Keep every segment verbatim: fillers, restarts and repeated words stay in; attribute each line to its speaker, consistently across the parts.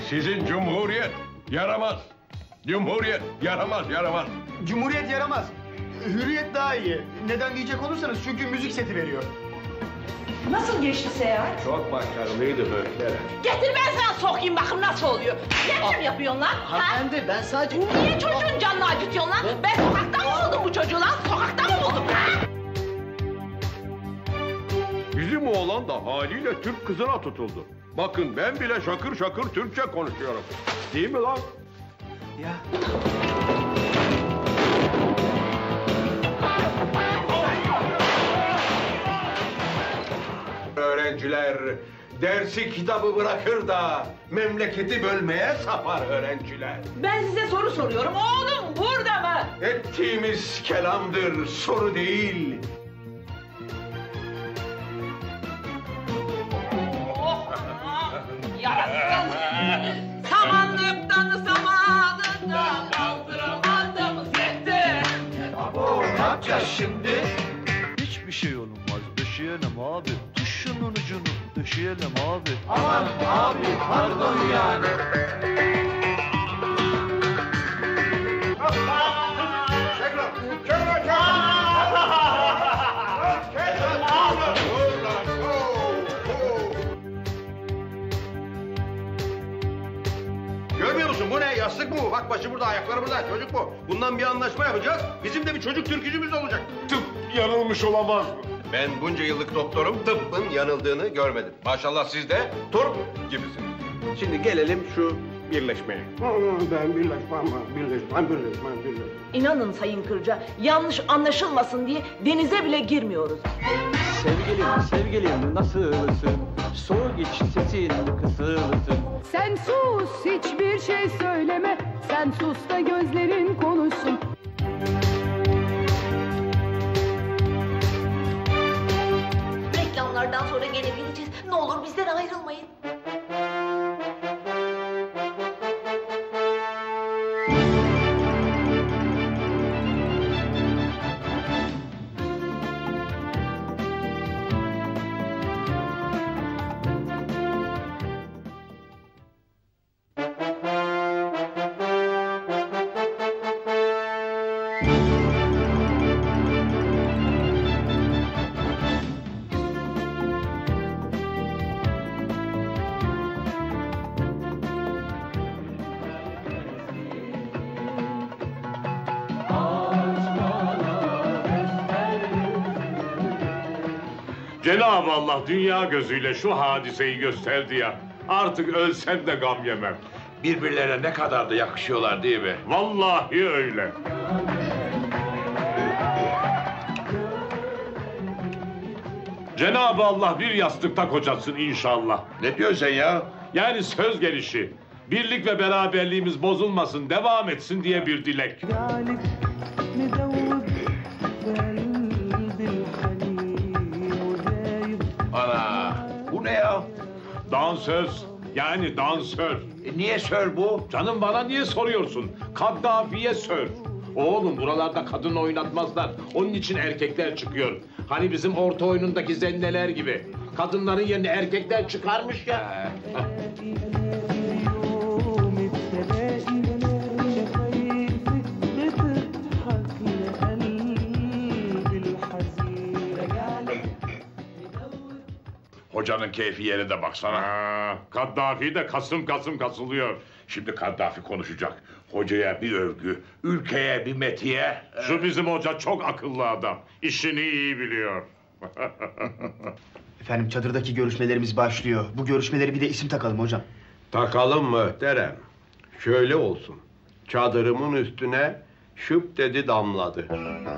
Speaker 1: Sizin cumhuriyet yaramaz. Cumhuriyet yaramaz, yaramaz.
Speaker 2: Cumhuriyet yaramaz. Hürriyet daha iyi. Neden diyecek olursanız çünkü müzik seti veriyor.
Speaker 3: Nasıl geçti seyahat?
Speaker 1: Çok başarılıydı Möktere.
Speaker 3: Getir ben sana sokayım bakayım nasıl oluyor. Ne biçim yapıyorsun lan?
Speaker 4: Hanımefendi ben sadece...
Speaker 3: Niye çocuğun canını acıtıyorsun lan? Ben sokakta mı buldum bu çocuğu lan? Sokakta mı buldum ha?
Speaker 1: Bizim oğlan da haliyle Türk kızına tutuldu. Bakın ben bile şakır şakır Türkçe konuşuyorum. Değil mi lan?
Speaker 2: Ya.
Speaker 1: Öğrenciler dersi kitabı bırakır da memleketi bölmeye sapar öğrenciler.
Speaker 3: Ben size soru soruyorum. Oğlum burada mı?
Speaker 1: Ettiğimiz kelamdır, soru değil.
Speaker 3: Oh, yarasın. Samanlıktan samanından kaldıramadım yetti.
Speaker 2: Abo ne yapacağız şimdi?
Speaker 5: Hiçbir şey olmaz. Döşeyelim abi. Tut şunun ucunu. Döşeyelim abi.
Speaker 2: Aman abi pardon yani.
Speaker 1: Görmüyor musun bu ne? Yastık mı bu? Bak başı burada, ayakları burada. Çocuk bu. Bundan bir anlaşma yapacağız. Bizim de bir çocuk türkücümüz olacak.
Speaker 6: Tıp yanılmış olamaz mı?
Speaker 1: Ben bunca yıllık doktorum, tıbbın yanıldığını görmedim. Maşallah siz de turp gibisiniz. Şimdi gelelim şu birleşmeye.
Speaker 6: Ben birleşmem, birleşmem, birleşmem, birleşmem.
Speaker 3: İnanın Sayın Kırca, yanlış anlaşılmasın diye denize bile girmiyoruz.
Speaker 5: Sevgilim, sevgilim nasılsın? Soğuk iç sesin kısılsın.
Speaker 7: Sen sus, hiçbir şey söyleme. Sen sus da gözlerin konuşsun.
Speaker 3: Reklamlardan sonra gene geleceğiz. Ne olur bizden ayrılmayın.
Speaker 6: Cenab-ı Allah dünya gözüyle şu hadiseyi gösterdi ya. Artık ölsem de gam yemem.
Speaker 1: Birbirlerine ne kadar da yakışıyorlar değil mi?
Speaker 6: Vallahi öyle. Cenab-ı Allah bir yastıkta kocasın inşallah.
Speaker 1: Ne diyorsun sen ya?
Speaker 6: Yani söz gelişi. Birlik ve beraberliğimiz bozulmasın, devam etsin diye bir dilek.
Speaker 1: Ana, bu ne ya?
Speaker 6: Dansöz, yani dansör.
Speaker 1: E, niye sör bu?
Speaker 6: Canım bana niye soruyorsun? Kaddafi'ye sör. Oğlum buralarda kadın oynatmazlar. Onun için erkekler çıkıyor. Hani bizim orta oyunundaki zenneler gibi. Kadınların yerine erkekler çıkarmış ya. Hocanın keyfi yerinde baksana. Ha, Kaddafi de kasım kasım kasılıyor.
Speaker 1: Şimdi Kaddafi konuşacak. Hocaya bir övgü, ülkeye bir metiye.
Speaker 6: Şu bizim hoca çok akıllı adam. İşini iyi biliyor.
Speaker 2: Efendim çadırdaki görüşmelerimiz başlıyor. Bu görüşmeleri bir de isim takalım hocam.
Speaker 1: Takalım muhterem. Şöyle olsun. Çadırımın üstüne şıp dedi damladı.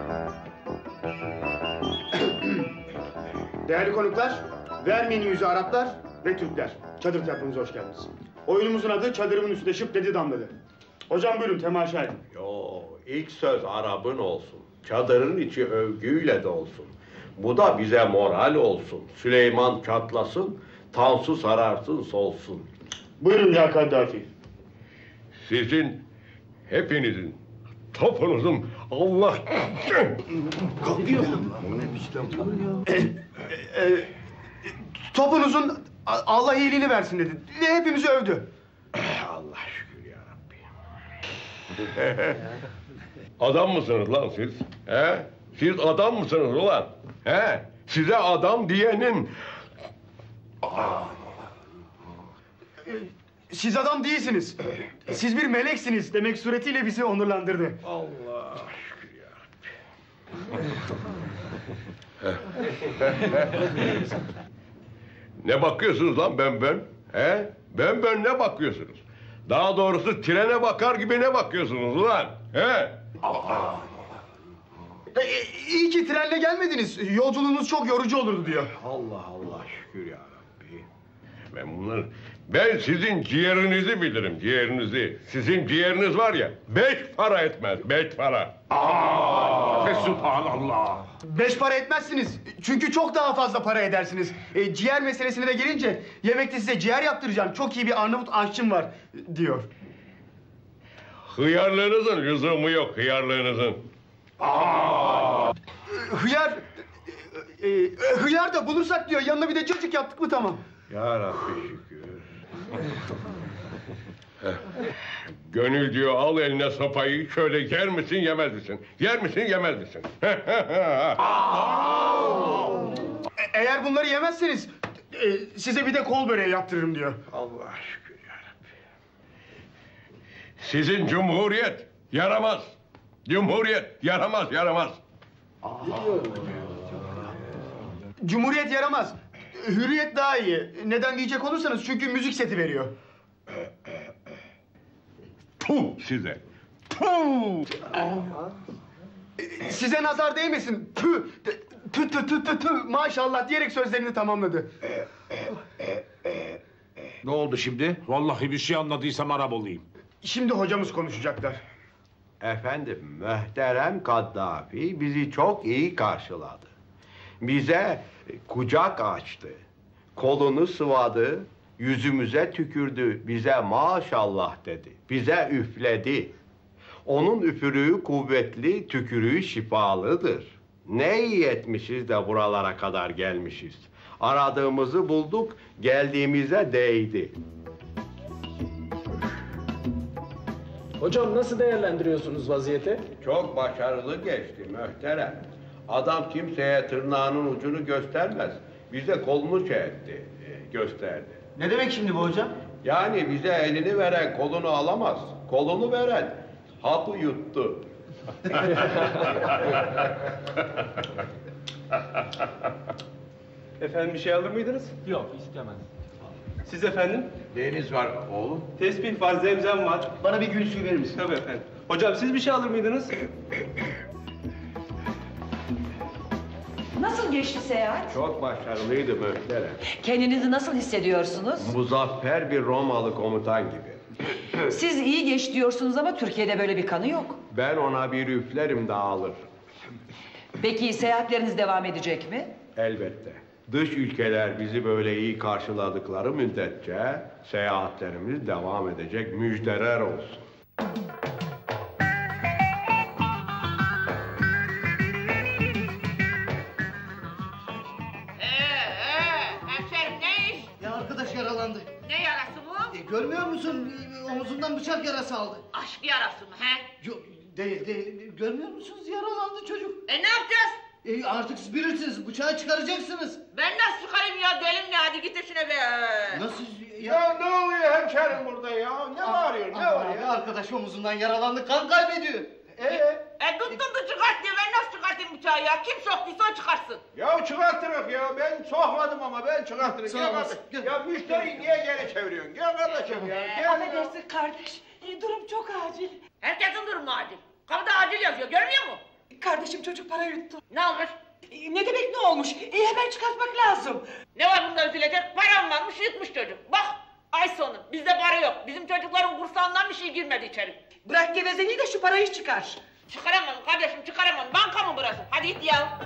Speaker 2: Değerli konuklar, vermeyin yüzü Araplar ve Türkler. Çadır tiyatromuza hoş geldiniz. Oyunumuzun adı Çadırımın Üstüne Şıp Dedi Damladı. Hocam buyurun temaşa edin.
Speaker 1: Yo, ilk söz Arap'ın olsun. Çadırın içi övgüyle de olsun. Bu da bize moral olsun. Süleyman çatlasın, Tansu sararsın solsun.
Speaker 2: Buyurun ya Kaddafi.
Speaker 1: Sizin, hepinizin, topunuzun Allah...
Speaker 2: Topunuzun Allah iyiliğini versin dedi. Ve hepimizi övdü.
Speaker 1: Allah şükür ya Rabbi. Adam mısınız lan siz? He? Siz adam mısınız ulan? He? Size adam diyenin...
Speaker 2: Siz adam değilsiniz. Siz bir meleksiniz demek suretiyle bizi onurlandırdı.
Speaker 1: Allah şükür ya Rabbi. Ne bakıyorsunuz lan ben ben? He? Ben ben ne bakıyorsunuz? Daha doğrusu trene bakar gibi ne bakıyorsunuz ulan? He?
Speaker 2: E, iyi ki trenle gelmediniz. Yolculuğunuz çok yorucu olurdu diyor.
Speaker 1: Allah Allah şükür ya Rabbi. Ben bunlar... Ben sizin ciğerinizi bilirim, ciğerinizi. Sizin ciğeriniz var ya, beş para etmez, beş para.
Speaker 6: Aa, Fesubhanallah.
Speaker 2: Beş para etmezsiniz. Çünkü çok daha fazla para edersiniz. E, ciğer meselesine de gelince yemekte size ciğer yaptıracağım. Çok iyi bir Arnavut aşçım var diyor.
Speaker 1: Hıyarlığınızın lüzumu yok, hıyarlığınızın.
Speaker 2: Aa! Hıyar... E, e, hıyar da bulursak diyor. Yanına bir de cacık yaptık mı tamam.
Speaker 1: Ya Rabbi şükür. Gönül diyor al eline sopayı şöyle yer misin yemez misin? Yer misin yemez misin?
Speaker 2: E, eğer bunları yemezseniz e, size bir de kol böreği yaptırırım diyor.
Speaker 1: Allah şükür ya Rabbi. Sizin cumhuriyet yaramaz. Cumhuriyet yaramaz yaramaz.
Speaker 2: Cumhuriyet yaramaz. Hürriyet daha iyi. Neden diyecek olursanız çünkü müzik seti veriyor.
Speaker 1: Puh size. Puh.
Speaker 2: Size nazar değmesin. Tü tü tü tü tü tü maşallah diyerek sözlerini tamamladı.
Speaker 6: Ne oldu şimdi? Vallahi bir şey anladıysam Arap olayım.
Speaker 2: Şimdi hocamız konuşacaklar.
Speaker 1: Efendim, muhterem Kaddafi bizi çok iyi karşıladı. Bize kucak açtı, kolunu sıvadı, yüzümüze tükürdü, bize maşallah dedi, bize üfledi. Onun üfürüğü kuvvetli, tükürüğü şifalıdır. Ne iyi etmişiz de buralara kadar gelmişiz. Aradığımızı bulduk, geldiğimize değdi.
Speaker 4: Hocam nasıl değerlendiriyorsunuz vaziyeti?
Speaker 1: Çok başarılı geçti muhterem. Adam kimseye tırnağının ucunu göstermez. Bize kolunu şey etti, gösterdi.
Speaker 2: Ne demek şimdi bu hocam?
Speaker 1: Yani bize elini veren kolunu alamaz. Kolunu veren hapı yuttu.
Speaker 8: Efendim bir şey alır mıydınız?
Speaker 4: Yok istemez.
Speaker 8: Siz efendim?
Speaker 1: Neyiniz var oğlum?
Speaker 8: Tesbih var, zemzem var.
Speaker 2: Bana bir gül suyu verir misin?
Speaker 8: Tabii efendim. Hocam siz bir şey alır mıydınız?
Speaker 3: Nasıl geçti seyahat?
Speaker 1: Çok başarılıydı muhterem.
Speaker 3: Kendinizi nasıl hissediyorsunuz?
Speaker 1: Muzaffer bir Romalı komutan gibi.
Speaker 3: Siz iyi geç diyorsunuz ama Türkiye'de böyle bir kanı yok.
Speaker 1: Ben ona bir üflerim dağılır.
Speaker 3: Peki seyahatleriniz devam edecek mi?
Speaker 1: Elbette. Dış ülkeler bizi böyle iyi karşıladıkları müddetçe seyahatlerimiz devam edecek, müjdeler olsun.
Speaker 3: Hemşerim ne iş?
Speaker 9: Ya arkadaş yaralandı.
Speaker 3: Ne yarası bu?
Speaker 9: E, görmüyor musun? E, omuzundan bıçak yarası aldı.
Speaker 3: Aşk yarası mı he?
Speaker 9: Yo, değil değil. Görmüyor musunuz? Yaralandı çocuk.
Speaker 3: E ne yapacağız?
Speaker 9: E, artık siz bilirsiniz. Bıçağı çıkaracaksınız.
Speaker 3: Ben nasıl çıkarayım ya delim ya hadi git işine be.
Speaker 9: Nasıl?
Speaker 1: Ya ne oluyor hemşerim burada ya? Ne bağırıyor, ne var
Speaker 9: Abi
Speaker 1: ya?
Speaker 9: arkadaş omuzundan yaralandı. Kan kaybediyor.
Speaker 1: Ee?
Speaker 3: E tuttun da çıkart diyor ben nasıl çıkartayım bıçağı ya? Kim soktuysa o çıkarsın.
Speaker 1: Ya çıkartırık ya, ben sokmadım ama ben çıkartırık.
Speaker 9: Sağ
Speaker 1: Gel
Speaker 9: olasın,
Speaker 1: kardeş.
Speaker 9: gel.
Speaker 1: Ya müşteriyi niye geri çeviriyorsun? Gel kardeşim ya, gel ya.
Speaker 10: Affedersin kardeş, e, durum çok acil.
Speaker 3: Herkesin durumu acil. Kapıda acil yazıyor görmüyor musun?
Speaker 10: Kardeşim çocuk para yuttu.
Speaker 3: Ne olmuş?
Speaker 10: E, ne demek ne olmuş? E, hemen çıkartmak lazım.
Speaker 3: Ne var bunda üzülecek? Param varmış yutmuş çocuk. Bak ay sonu bizde para yok. Bizim çocukların kursağından bir şey girmedi içeri.
Speaker 10: Bırak gevezeliği de şu parayı çıkar.
Speaker 3: Çıkaramam kardeşim çıkaramam. Banka mı burası? Hadi git ya.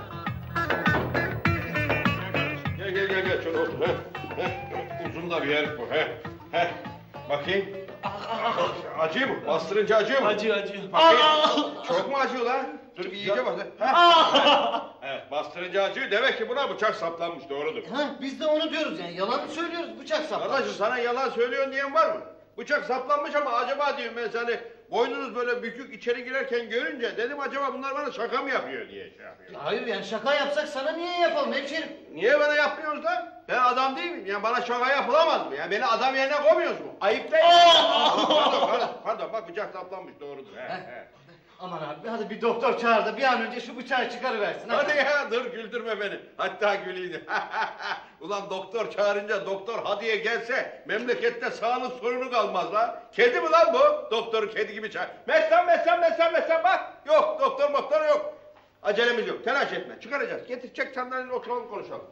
Speaker 1: Gel gel gel gel şöyle otur. He. He. Uzun da bir herif bu. He. He. Bakayım. Acıyor mu? Bastırınca acıyor mu?
Speaker 8: Acıyor acıyor.
Speaker 1: Bakayım. Çok mu acıyor lan? Dur bir iyice bak. He. Evet, bastırınca acıyor. Demek ki buna bıçak saplanmış. Doğrudur.
Speaker 9: Ha, biz de onu diyoruz yani. Yalan mı söylüyoruz? Bıçak saplandı.
Speaker 1: Arkadaşım sana yalan söylüyorsun diyen var mı? Bıçak saplanmış ama acaba diyorum ben seni boynunuz böyle bükük içeri girerken görünce dedim acaba bunlar bana şaka mı yapıyor diye şey yapıyor.
Speaker 9: Hayır yani şaka yapsak sana niye yapalım hemşerim?
Speaker 1: Niye bana yapmıyorsunuz lan? Ben adam değil miyim? Yani bana şaka yapılamaz mı? Yani beni adam yerine koymuyorsunuz mu? Ayıp değil. Pardon, pardon, pardon, bak bıçak saplanmış doğrudur. He, he.
Speaker 9: Aman abi hadi bir doktor çağır da bir an önce şu bıçağı çıkarıversin.
Speaker 1: Hadi ya dur güldürme beni. Hatta güleyim. Ulan doktor çağırınca doktor hadiye gelse memlekette sağlık sorunu kalmaz la. Kedi mi lan bu? Doktoru kedi gibi çağır. Meslen meslen meslen meslen bak. Yok doktor doktor yok. Acelemiz yok telaş etme çıkaracağız. Getir çek sandalyeni oturalım konuşalım.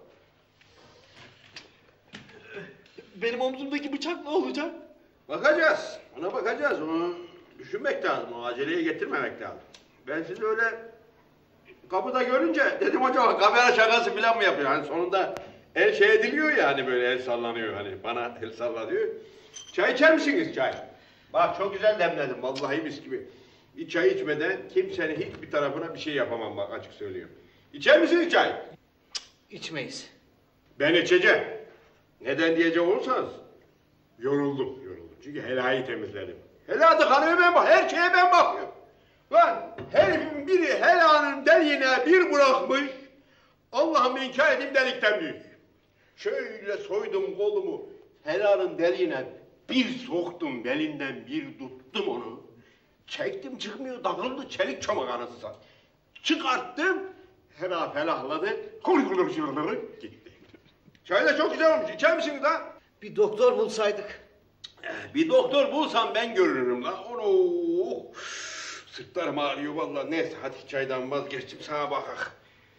Speaker 9: Benim omzumdaki bıçak ne olacak?
Speaker 1: Bakacağız. Ona bakacağız. Onu düşünmek lazım. O aceleye getirmemek lazım. Ben sizi öyle kapıda görünce dedim acaba kamera şakası falan mı yapıyor? Hani sonunda el şey ediliyor ya hani böyle el sallanıyor hani bana el sallanıyor. Çay içer misiniz çay? Bak çok güzel demledim vallahi mis gibi. Bir çay içmeden kimsenin hiçbir tarafına bir şey yapamam bak açık söylüyorum. İçer misiniz çay?
Speaker 9: İçmeyiz.
Speaker 1: Ben içeceğim. Neden diyecek olursanız yoruldum yoruldum. Çünkü helayı temizledim. Helada kanıyor ben bak her şeye ben bakıyorum. Lan herifin biri helanın deliğine bir bırakmış. Allah'ım inkar edeyim delikten büyük. Şöyle soydum kolumu helanın deliğine bir soktum belinden bir tuttum onu. Çektim çıkmıyor dağıldı çelik çomak anasını. Çıkarttım hela felahladı. Kul kul kul gitti. Çay da çok güzel olmuş. İçer misiniz lan?
Speaker 9: Bir doktor bulsaydık.
Speaker 1: Bir doktor bulsam ben görürüm lan. Onu sırtlarım ağrıyor vallahi. Neyse hadi çaydan vazgeçtim sana bakak.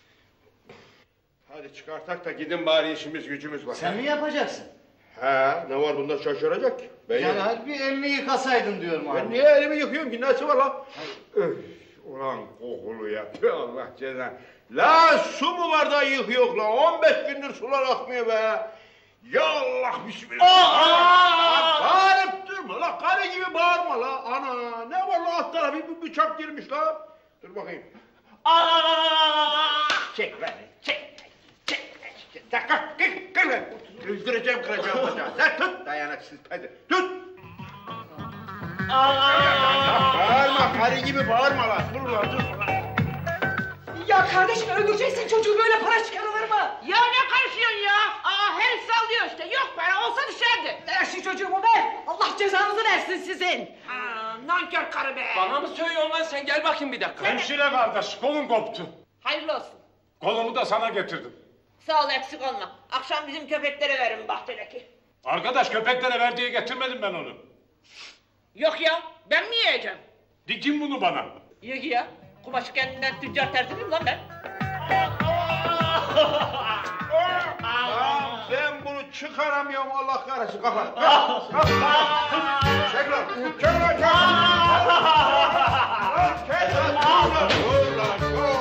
Speaker 1: Hadi çıkartak da gidin bari işimiz gücümüz var.
Speaker 9: Sen mi yapacaksın?
Speaker 1: He ne var bunda şaşıracak ki? Ben
Speaker 9: Yani hadi bir elini yıkasaydın diyorum abi.
Speaker 1: Ben niye elimi yıkıyorum ki? Nesi var lan? Öf, ulan kokulu ya. Tüh, Allah cezanı. La su mu var da yıkıyor lan? on beş gündür sular akmıyor be. Ya Allah bismillah. Aa! Bağırıp durma la. Karı gibi bağırma la. Ana ne var la alt tarafı bir bıçak girmiş la. Dur bakayım. Aa! Çek beni. Çek. Çek. Çek. Kalk kalk kalk. Öldüreceğim kıracağım bacağı. Sen tut. Dayanaksız hadi. Tut. Bağırma karı gibi bağırma la. Dur la dur la.
Speaker 10: Ya kardeşim öldüreceksin çocuğu böyle para çıkarılır mı?
Speaker 3: Ya ne karışıyorsun ya? Aa herif sallıyor işte. Yok para olsa düşerdi.
Speaker 10: Ver şu çocuğumu ver. Allah cezanızı versin sizin.
Speaker 3: Ha, nankör karı be.
Speaker 4: Bana mı söylüyorsun lan sen? Gel bakayım bir dakika.
Speaker 6: Hemşire kardeş kolun koptu.
Speaker 3: Hayırlı olsun.
Speaker 6: Kolumu da sana getirdim.
Speaker 3: Sağ ol eksik olma. Akşam bizim köpeklere verin bahçedeki.
Speaker 6: Arkadaş köpeklere ver diye getirmedim ben onu.
Speaker 3: Yok ya ben mi yiyeceğim?
Speaker 6: Dikin bunu bana.
Speaker 3: Ye ya. Kumaşı kendinden tüccar terzi miyim lan ben?
Speaker 1: Aa, ben bunu çıkaramıyorum Allah kahretsin kapat. Kapat. Çek lan. Çek lan çek. Lan çek lan. Dur lan.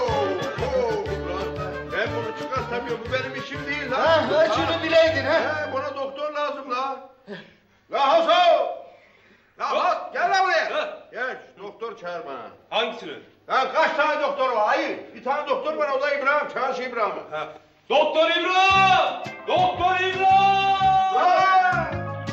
Speaker 1: Ben bunu çıkartamıyorum. Bu benim işim değil lan.
Speaker 9: Ha, ha şunu bileydin ha.
Speaker 1: He, buna doktor lazım la. La Haso. La bak gel lan buraya. Gel şu doktor çağır bana.
Speaker 6: Hangisini?
Speaker 1: Ya kaç tane doktor var? Hayır. Bir tane doktor var o da İbrahim. Çağır şu İbrahim'i.
Speaker 6: Ha. Doktor İbrahim! Doktor İbrahim!
Speaker 1: Lan!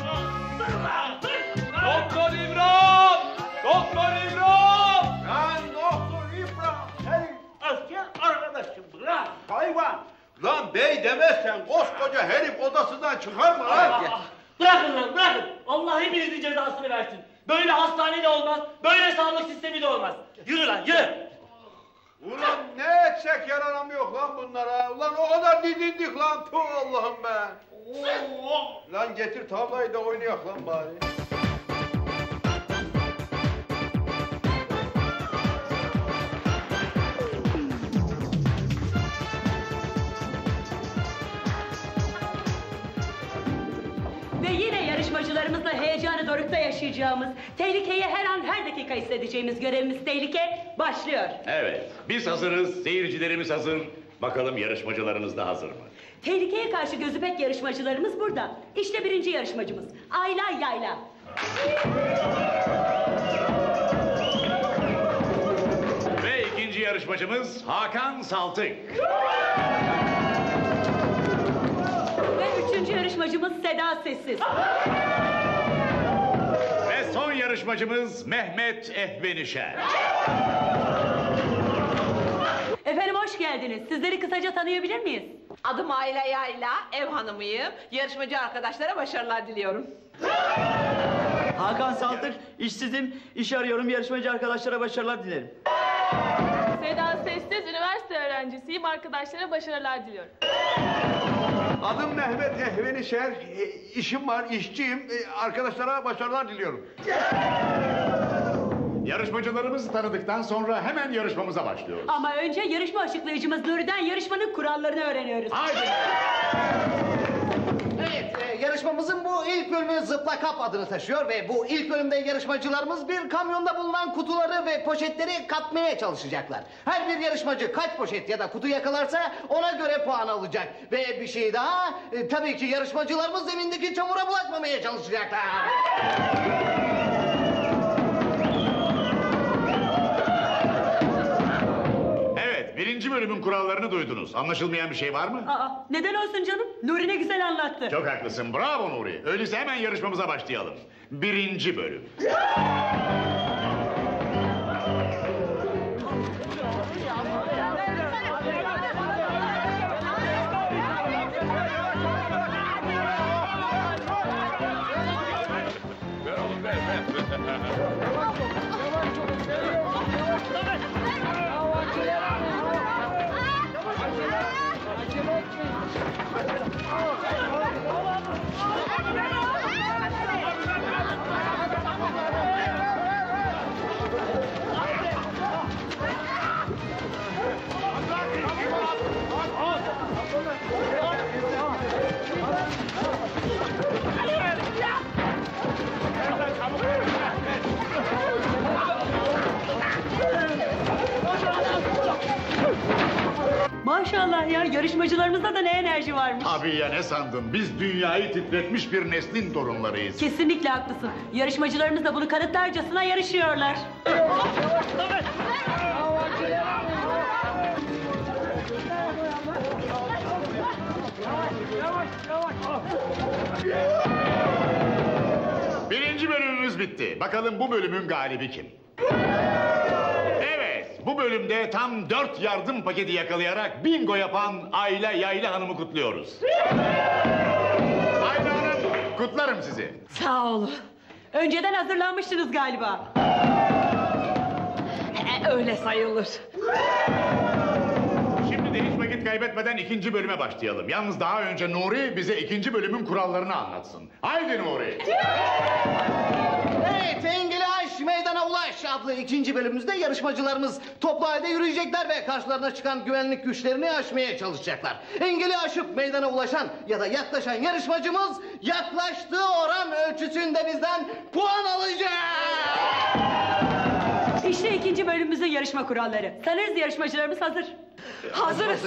Speaker 6: Doktor İbrahim! Doktor İbrahim!
Speaker 1: Lan doktor İbrahim. Senin asker arkadaşım lan. Hayvan. Lan bey demezsen koskoca herif odasından çıkar mı lan?
Speaker 11: Bırakın lan bırakın. Allah hepinizin cezasını versin. Böyle hastane de olmaz, böyle sağlık sistemi de olmaz. Yürü lan yürü.
Speaker 1: Ulan ne etsek yaranamıyor lan bunlara. Ulan o kadar didindik lan. Tuh Allah'ım be. Lan getir tavlayı da oynayak lan bari.
Speaker 12: Ve yine yarışmacılarımızla heyecanı dorukta yaşayacağımız, tehlikeyi her an her dakika hissedeceğimiz görevimiz tehlike başlıyor.
Speaker 13: Evet, biz hazırız, seyircilerimiz hazır. Bakalım yarışmacılarınız da hazır mı?
Speaker 12: Tehlikeye karşı gözü pek yarışmacılarımız burada. İşte birinci yarışmacımız, Ayla Yayla.
Speaker 13: Ve ikinci yarışmacımız Hakan Saltık.
Speaker 12: Ve üçüncü yarışmacımız Seda Sessiz.
Speaker 13: son yarışmacımız Mehmet Ehvenişer.
Speaker 12: Efendim hoş geldiniz. Sizleri kısaca tanıyabilir miyiz?
Speaker 3: Adım Ayla Yayla, ev hanımıyım. Yarışmacı arkadaşlara başarılar diliyorum.
Speaker 11: Hakan Saltık, işsizim, iş arıyorum, yarışmacı arkadaşlara başarılar dilerim.
Speaker 14: Seda Sessiz, üniversite öğrencisiyim, arkadaşlara başarılar diliyorum.
Speaker 1: Adım Mehmet Ehvenişer, e, işim var, işçiyim, e, arkadaşlara başarılar diliyorum.
Speaker 13: Yarışmacılarımızı tanıdıktan sonra hemen yarışmamıza başlıyoruz.
Speaker 12: Ama önce yarışma açıklayıcımız Nuri'den yarışmanın kurallarını öğreniyoruz.
Speaker 13: Haydi.
Speaker 9: Evet, e, yarışmamızın bu ilk bölümü Zıpla Kap adını taşıyor ve bu ilk bölümde yarışmacılarımız bir kamyonda bulunan kutuları ve poşetleri kapmaya çalışacaklar. Her bir yarışmacı kaç poşet ya da kutu yakalarsa ona göre puan alacak. Ve bir şey daha, e, tabii ki yarışmacılarımız zemindeki çamura bulaşmamaya çalışacaklar.
Speaker 13: Birinci bölümün kurallarını duydunuz. Anlaşılmayan bir şey var mı?
Speaker 12: Aa, neden olsun canım? Nuri ne güzel anlattı.
Speaker 13: Çok haklısın. Bravo Nuri. Öyleyse hemen yarışmamıza başlayalım. Birinci bölüm.
Speaker 12: Maşallah ya, yarışmacılarımızda da ne enerji varmış.
Speaker 13: Abi ya ne sandın? Biz dünyayı titretmiş bir neslin torunlarıyız.
Speaker 12: Kesinlikle haklısın. Yarışmacılarımız da bunu kanıtlarcasına yarışıyorlar.
Speaker 13: Birinci bölümümüz bitti. Bakalım bu bölümün galibi kim? Evet, bu bölümde tam dört yardım paketi yakalayarak bingo yapan Ayla Yayla Hanım'ı kutluyoruz. Ayla Hanım, kutlarım sizi.
Speaker 12: Sağ olun. Önceden hazırlanmıştınız galiba.
Speaker 3: E, öyle sayılır.
Speaker 13: Şimdi de hiç vakit kaybetmeden ikinci bölüme başlayalım. Yalnız daha önce Nuri bize ikinci bölümün kurallarını anlatsın. Haydi Nuri.
Speaker 9: Evet, Engeli Aş, Meydana Ulaş adlı ikinci bölümümüzde yarışmacılarımız toplu halde yürüyecekler ve karşılarına çıkan güvenlik güçlerini aşmaya çalışacaklar. Engeli aşıp meydana ulaşan ya da yaklaşan yarışmacımız yaklaştığı oran ölçüsünde bizden puan alacak.
Speaker 12: İşte ikinci bölümümüzün yarışma kuralları. Sanırız yarışmacılarımız hazır.
Speaker 3: Hazırız.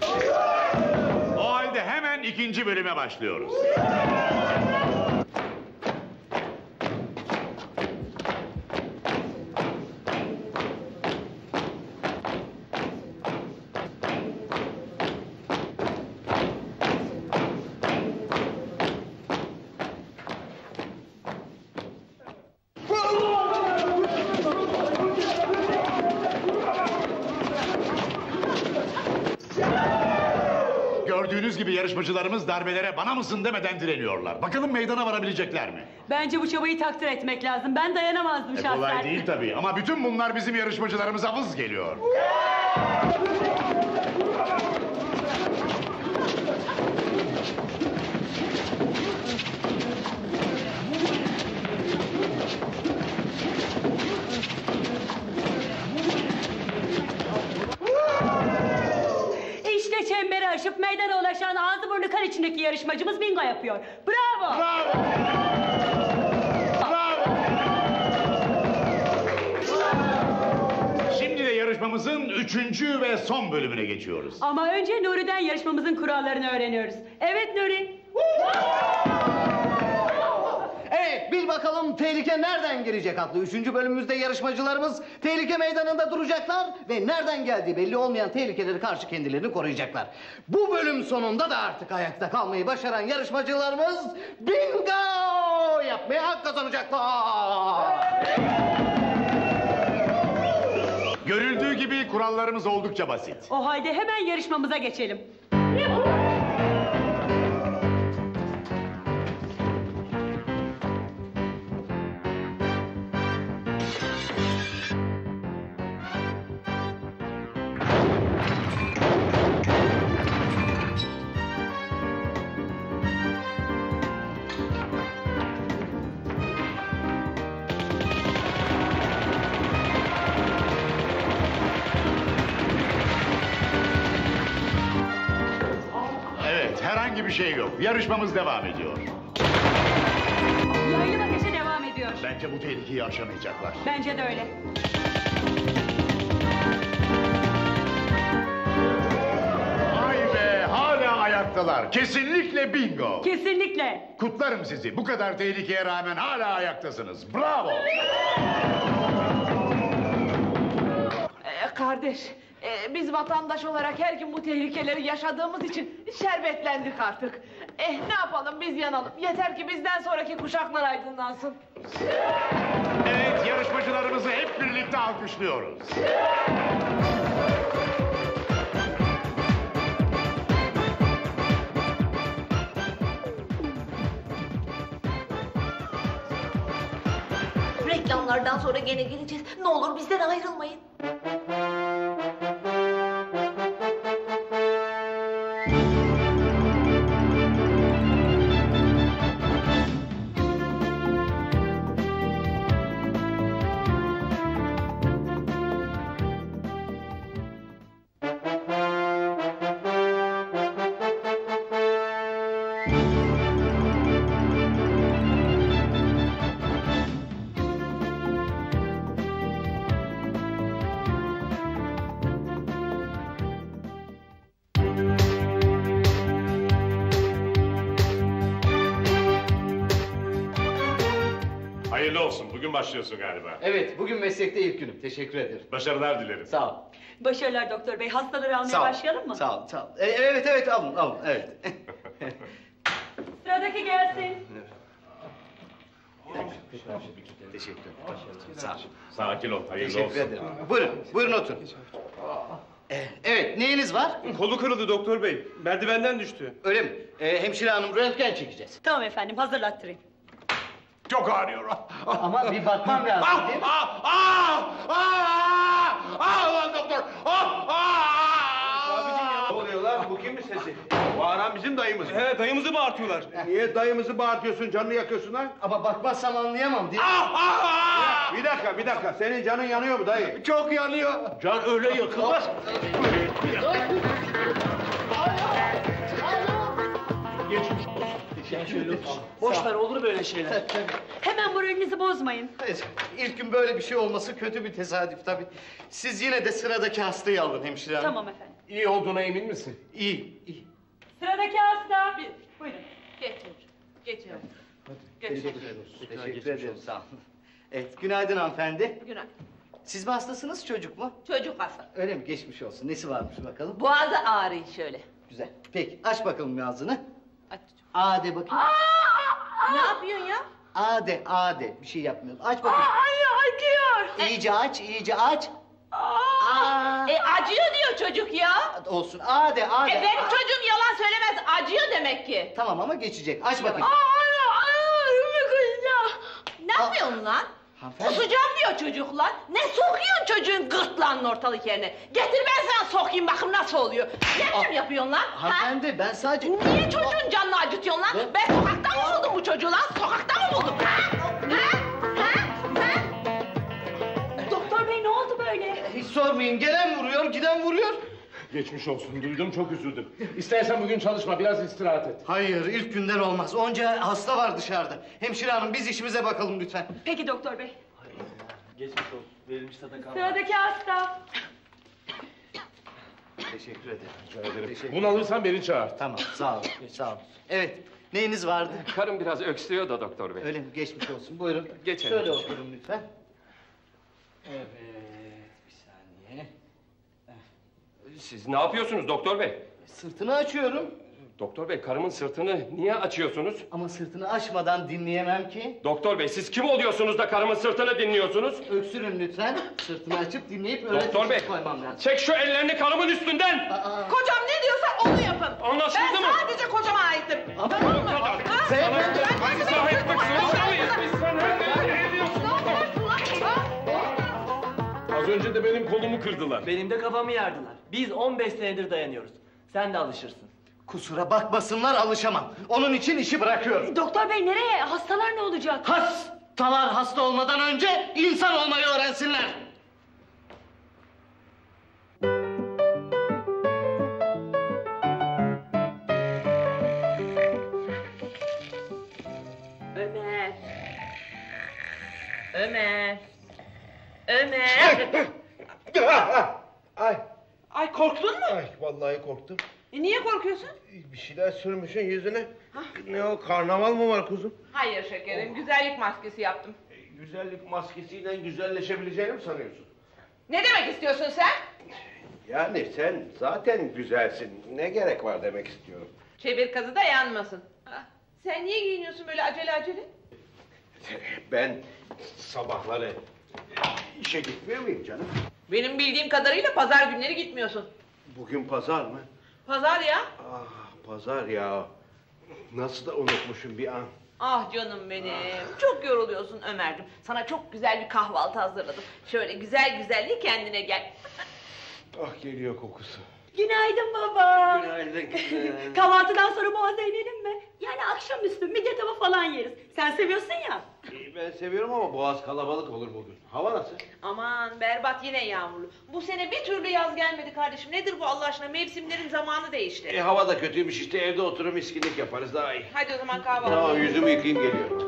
Speaker 13: O halde hemen ikinci bölüme başlıyoruz. Gördüğünüz gibi yarışmacılarımız darbelere bana mısın demeden direniyorlar. Bakalım meydana varabilecekler mi?
Speaker 12: Bence bu çabayı takdir etmek lazım. Ben dayanamazdım
Speaker 13: E,
Speaker 12: şahsen.
Speaker 13: kolay değil tabii ama bütün bunlar bizim yarışmacılarımıza vız geliyor.
Speaker 12: İşte çemberi aşıp meydana ulaşan ağzı burnu kan içindeki yarışmacımız bingo yapıyor. Bravo!
Speaker 13: Bravo! Bravo! Şimdi de yarışmamızın üçüncü ve son bölümüne geçiyoruz.
Speaker 12: Ama önce Nuri'den yarışmamızın kurallarını öğreniyoruz. Evet Nuri.
Speaker 9: Evet, bil bakalım tehlike nereden gelecek adlı üçüncü bölümümüzde yarışmacılarımız tehlike meydanında duracaklar ve nereden geldiği belli olmayan tehlikelere karşı kendilerini koruyacaklar. Bu bölüm sonunda da artık ayakta kalmayı başaran yarışmacılarımız bingo yapmaya hak kazanacaklar.
Speaker 13: Görüldüğü gibi kurallarımız oldukça basit.
Speaker 12: O halde hemen yarışmamıza geçelim.
Speaker 13: Evet, herhangi bir şey yok. Yarışmamız devam ediyor.
Speaker 12: Yaylım ateşe devam ediyor.
Speaker 13: Bence bu tehlikeyi aşamayacaklar.
Speaker 12: Bence de öyle.
Speaker 13: Vay be, hala ayaktalar. Kesinlikle bingo.
Speaker 12: Kesinlikle.
Speaker 13: Kutlarım sizi. Bu kadar tehlikeye rağmen hala ayaktasınız. Bravo.
Speaker 3: Ee, kardeş, e, biz vatandaş olarak her gün bu tehlikeleri yaşadığımız için şerbetlendik artık. Eh ne yapalım biz yanalım. Yeter ki bizden sonraki kuşaklar aydınlansın.
Speaker 13: Evet, yarışmacılarımızı hep birlikte alkışlıyoruz.
Speaker 3: Reklamlardan sonra gene geleceğiz. Ne olur bizden ayrılmayın.
Speaker 15: Hayırlı olsun. Bugün başlıyorsun galiba.
Speaker 9: Evet, bugün meslekte ilk günüm. Teşekkür ederim.
Speaker 15: Başarılar dilerim.
Speaker 9: Sağ ol.
Speaker 12: Başarılar doktor bey. Hastaları almaya
Speaker 9: Sağ ol.
Speaker 12: başlayalım mı?
Speaker 9: Sağ ol, sağ ol. E, evet, evet, alın, alın, evet.
Speaker 12: Sıradaki gelsin.
Speaker 9: Teşekkür ederim. Sağ ol.
Speaker 15: Sakin ol. Hayırlı
Speaker 9: Teşekkür
Speaker 15: olsun.
Speaker 9: ederim. Buyurun, buyurun oturun. Ee, evet, neyiniz var?
Speaker 8: Kolu kırıldı doktor bey. Merdivenden düştü.
Speaker 9: Öyle mi? Ee, hemşire hanım, röntgen çekeceğiz.
Speaker 12: Tamam efendim, hazırlattırayım.
Speaker 15: Çok ağrıyor.
Speaker 9: Ama bir bakmam lazım
Speaker 15: Ah,
Speaker 9: değil mi?
Speaker 15: ah, ah, ah, ah, lan doktor. Ah, ah,
Speaker 8: Abicim ya.
Speaker 1: Ne oluyor lan? Bu kimin sesi? Bağıran bizim dayımız.
Speaker 8: He dayımızı bağırtıyorlar.
Speaker 1: Niye dayımızı bağırtıyorsun, canını yakıyorsun lan?
Speaker 9: Ama bakmazsam anlayamam değil mi?
Speaker 15: ah, ah.
Speaker 1: Bir dakika, bir dakika. Senin canın yanıyor mu dayı?
Speaker 9: Çok yanıyor.
Speaker 15: Can öyle yakılmaz. Geçmiş olsun.
Speaker 11: Boş ver olur böyle şeyler.
Speaker 12: Hemen moralinizi bozmayın.
Speaker 9: Evet, İlk gün böyle bir şey olması kötü bir tesadüf tabii. Siz yine de sıradaki hastayı alın hemşire hanım.
Speaker 12: Tamam efendim.
Speaker 6: İyi olduğuna emin misin?
Speaker 9: İyi, iyi.
Speaker 12: Sıradaki hasta. Buyurun.
Speaker 3: Geç çocuğum. Geç yavrum. Geç.
Speaker 9: Teşekkür ederim, sağ olun. Evet, günaydın hanımefendi.
Speaker 3: Günaydın.
Speaker 9: Siz mi hastasınız, çocuk mu?
Speaker 3: Çocuk hasta.
Speaker 9: Öyle mi? Geçmiş olsun. Nesi varmış bakalım?
Speaker 3: Boğazı ağrıyor şöyle.
Speaker 9: Güzel. Peki, aç bakalım ağzını.
Speaker 3: Aç.
Speaker 9: A de bakayım.
Speaker 3: Ne yapıyorsun ya?
Speaker 9: A de, A de. Bir şey yapmıyorsun. Aç bakayım.
Speaker 3: Ay acıyor.
Speaker 9: İyice aç, iyice aç.
Speaker 3: Aa. E acıyor diyor çocuk ya.
Speaker 9: Olsun. A de, A de.
Speaker 3: E benim
Speaker 9: A-
Speaker 3: çocuğum yalan söylemez. Acıyor demek ki.
Speaker 9: Tamam ama geçecek. Aç bakayım.
Speaker 3: Ne yapıyorsun lan?
Speaker 9: Hanımefendi.
Speaker 3: Kusacağım diyor çocuk lan. Ne sokuyorsun çocuğun gırtlağının ortalık yerine? Getir ben sana sokayım bakayım nasıl oluyor. Ne biçim yapıyorsun lan? Ha?
Speaker 9: Hanımefendi ben sadece...
Speaker 3: Niye çocuğun canını acıtıyorsun lan?
Speaker 9: Ne?
Speaker 3: Ben sokakta mı buldum bu çocuğu lan? Sokakta mı buldum? Ha? Ha? Ha? Ha?
Speaker 12: Doktor bey ne oldu böyle?
Speaker 9: Hiç sormayın. Gelen vuruyor, giden vuruyor.
Speaker 6: Geçmiş olsun. Duydum, çok üzüldüm. İstersen bugün çalışma, biraz istirahat et.
Speaker 9: Hayır, ilk günden olmaz. Onca hasta var dışarıda. Hemşire hanım biz işimize bakalım lütfen.
Speaker 12: Peki doktor bey.
Speaker 11: Geçmiş olsun. Verilmiş sadaka.
Speaker 12: Sıradaki hasta.
Speaker 9: Teşekkür ederim.
Speaker 6: Rica ederim. Bunu alırsan beni çağır.
Speaker 9: Tamam, sağ ol, sağ ol. Evet, Neyiniz vardı?
Speaker 4: Karım biraz öksürüyor da doktor bey.
Speaker 9: Öyle mi? Geçmiş olsun. Buyurun.
Speaker 4: Geçelim.
Speaker 9: Şöyle oturun lütfen. Evet, bir saniye.
Speaker 4: Siz ne yapıyorsunuz doktor bey?
Speaker 9: Sırtını açıyorum.
Speaker 4: Doktor bey, karımın sırtını niye açıyorsunuz?
Speaker 9: Ama sırtını açmadan dinleyemem ki.
Speaker 4: Doktor bey, siz kim oluyorsunuz da karımın sırtını dinliyorsunuz?
Speaker 9: Öksürün lütfen. Sırtını açıp dinleyip öyle
Speaker 4: Doktor bey,
Speaker 9: koymam lazım.
Speaker 4: çek şu ellerini karımın üstünden!
Speaker 3: Aa. Kocam ne diyorsa onu yapın.
Speaker 4: Anlaşıldı
Speaker 3: ben
Speaker 4: mı?
Speaker 3: Ben sadece kocama aittim.
Speaker 9: Ama
Speaker 3: tamam mı?
Speaker 4: Sana hangi sahiplik zorunda mıyız biz? Sen her ne ediyorsun? Az önce de benim kolumu kırdılar.
Speaker 11: Benim de kafamı yardılar. Biz on beş senedir dayanıyoruz. Sen de alışırsın.
Speaker 9: Kusura bakmasınlar, alışamam. Onun için işi bırakıyorum.
Speaker 12: Doktor bey nereye? Hastalar ne olacak?
Speaker 9: Hastalar hasta olmadan önce insan olmayı öğrensinler.
Speaker 3: Ömer. Ömer. Ömer.
Speaker 1: Ay.
Speaker 3: Ay korktun mu?
Speaker 1: Ay vallahi korktum.
Speaker 3: E niye korkuyorsun?
Speaker 1: Bir şeyler sürmüşsün yüzüne. Ne o, karnaval mı var kuzum?
Speaker 3: Hayır şekerim, güzellik maskesi yaptım.
Speaker 1: Güzellik maskesiyle güzelleşebileceğini mi sanıyorsun?
Speaker 3: Ne demek istiyorsun sen?
Speaker 1: Yani sen zaten güzelsin. Ne gerek var demek istiyorum.
Speaker 3: Çevir kazı da yanmasın. Ah, sen niye giyiniyorsun böyle acele acele?
Speaker 1: Ben sabahları işe gitmiyor muyum canım?
Speaker 3: Benim bildiğim kadarıyla pazar günleri gitmiyorsun.
Speaker 1: Bugün pazar mı?
Speaker 3: Pazar ya.
Speaker 1: Ah pazar ya. Nasıl da unutmuşum bir an.
Speaker 3: Ah canım benim. Çok yoruluyorsun Ömerciğim. Sana çok güzel bir kahvaltı hazırladım. Şöyle güzel güzelliği kendine gel.
Speaker 1: Ah geliyor kokusu.
Speaker 12: Günaydın baba.
Speaker 1: Günaydın.
Speaker 12: Kahvaltıdan sonra Boğaz'a inelim mi? Yani akşamüstü midye tava falan yeriz. Sen seviyorsun ya.
Speaker 1: Ben seviyorum ama boğaz kalabalık olur bugün. Hava nasıl?
Speaker 3: Aman berbat, yine yağmurlu. Bu sene bir türlü yaz gelmedi kardeşim. Nedir bu Allah aşkına? Mevsimlerin zamanı değişti.
Speaker 1: E, hava da kötüymüş işte, evde oturup miskinlik yaparız daha iyi.
Speaker 3: Hadi o zaman kahvaltı.
Speaker 1: Tamam, yüzümü yıkayayım geliyorum.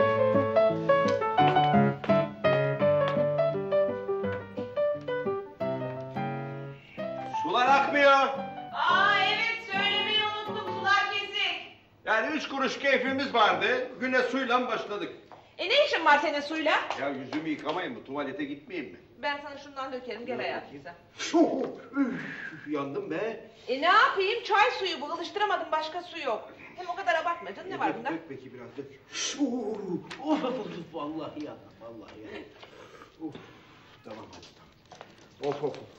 Speaker 1: Sular akmıyor.
Speaker 3: Aa evet, söylemeyi unuttum. Sular kesik.
Speaker 1: Yani üç kuruş keyfimiz vardı. Güne suyla başladık.
Speaker 3: E ne işin var senin suyla?
Speaker 1: Ya yüzümü yıkamayayım mı? Tuvalete gitmeyeyim mi?
Speaker 3: Ben sana şundan dökerim, gel hayatım sen.
Speaker 1: Üf, yandım be.
Speaker 3: E ne yapayım? Çay suyu bu. Alıştıramadım, başka su yok. Hem o kadar abartma canım, ne var bunda?
Speaker 1: Dök peki biraz dök. Of, vallahi ya, vallahi ya. Uf, tamam hadi tamam. Of of of.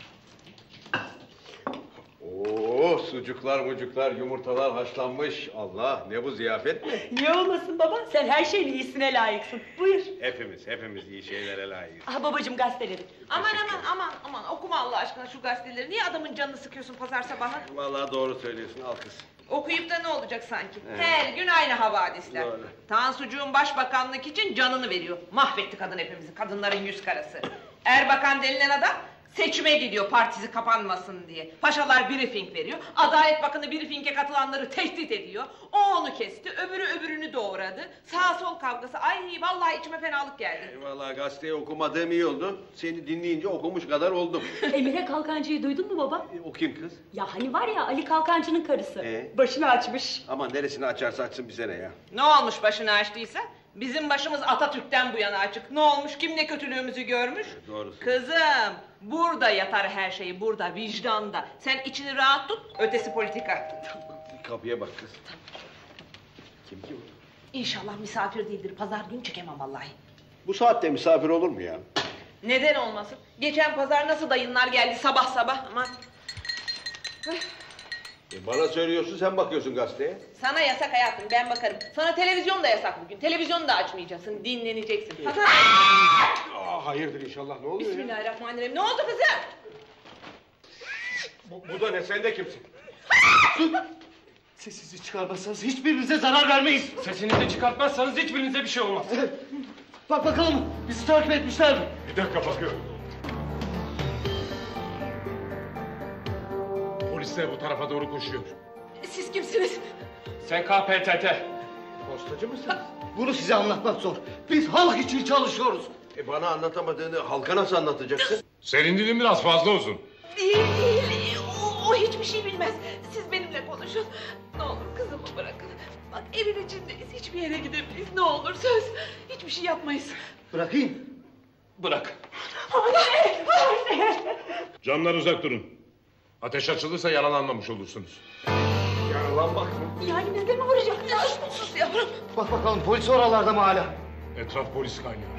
Speaker 1: Oo, sucuklar mucuklar, yumurtalar haşlanmış. Allah, ne bu ziyafet mi?
Speaker 12: Niye olmasın baba? Sen her şeyin iyisine layıksın. Buyur.
Speaker 1: Hepimiz, hepimiz iyi şeylere layığız.
Speaker 12: Ah babacığım gazeteleri.
Speaker 3: Aman aman aman aman, okuma Allah aşkına şu gazeteleri. Niye adamın canını sıkıyorsun pazar sabahı?
Speaker 1: Vallahi doğru söylüyorsun, al kız.
Speaker 3: Okuyup da ne olacak sanki?
Speaker 1: Evet.
Speaker 3: Her gün aynı havadisler.
Speaker 1: Doğru.
Speaker 3: Tansucuğun başbakanlık için canını veriyor. Mahvetti kadın hepimizi, kadınların yüz karası. Erbakan denilen adam seçime gidiyor partisi kapanmasın diye. Paşalar briefing veriyor. Adalet Bakanı briefing'e katılanları tehdit ediyor. O onu kesti, öbürü öbürünü doğradı. Sağ sol kavgası. Ay vallahi içime fenalık geldi.
Speaker 1: Vallahi gazeteyi okumadığım iyi oldu. Seni dinleyince okumuş kadar oldum.
Speaker 12: Emine Kalkancı'yı duydun mu baba?
Speaker 1: O kim kız?
Speaker 12: Ya hani var ya Ali Kalkancı'nın karısı.
Speaker 1: Ee?
Speaker 12: Başını açmış.
Speaker 1: Aman neresini açarsa açsın bize ne ya?
Speaker 3: Ne olmuş başını açtıysa? Bizim başımız Atatürk'ten bu yana açık. Ne olmuş, kim ne kötülüğümüzü görmüş?
Speaker 1: Doğrusu.
Speaker 3: Kızım, burada yatar her şey, burada, vicdanda. Sen içini rahat tut, ötesi politika.
Speaker 1: Kapıya bak kız. Kim ki bu?
Speaker 3: İnşallah misafir değildir, pazar günü çekemem vallahi.
Speaker 1: Bu saatte misafir olur mu ya?
Speaker 3: Neden olmasın? Geçen pazar nasıl dayınlar geldi sabah sabah, aman.
Speaker 1: E bana söylüyorsun, sen bakıyorsun gazeteye.
Speaker 3: Sana yasak hayatım, ben bakarım. Sana televizyon da yasak bugün, televizyonu da açmayacaksın, dinleneceksin. Hasan!
Speaker 1: Aa, hayırdır inşallah, ne oluyor ya?
Speaker 3: Bismillahirrahmanirrahim, ne oldu kızım?
Speaker 1: Bu, bu da ne, sen de kimsin?
Speaker 9: Sesinizi çıkarmazsanız hiçbirinize zarar vermeyiz.
Speaker 4: Sesinizi çıkartmazsanız hiçbirinize bir şey olmaz.
Speaker 9: Bak bakalım, bizi takip etmişler mi?
Speaker 1: Bir dakika bakıyorum.
Speaker 6: Polisler bu tarafa doğru koşuyor.
Speaker 3: Siz kimsiniz?
Speaker 4: Sen K P T T.
Speaker 1: Postacı mısınız?
Speaker 9: Bunu size anlatmak zor. Biz halk için çalışıyoruz.
Speaker 1: E bana anlatamadığını halka nasıl anlatacaksın?
Speaker 6: Senin dilin biraz fazla uzun.
Speaker 3: Değil değil, o, o hiçbir şey bilmez. Siz benimle konuşun. Ne olur kızımı bırakın. Bak evin içindeyiz, hiçbir yere gidemeyiz. Ne olur söz, hiçbir şey yapmayız.
Speaker 9: Bırakayım.
Speaker 6: Bırak.
Speaker 3: Anne! Anne!
Speaker 6: Camdan uzak durun. Ateş açılırsa yaralanmamış olursunuz. Yaralanmak mı?
Speaker 3: Yani biz de mi vuracaklar? Sus yavrum.
Speaker 9: Bak bakalım polis oralarda mı hala?
Speaker 6: Etraf polis kaynıyor.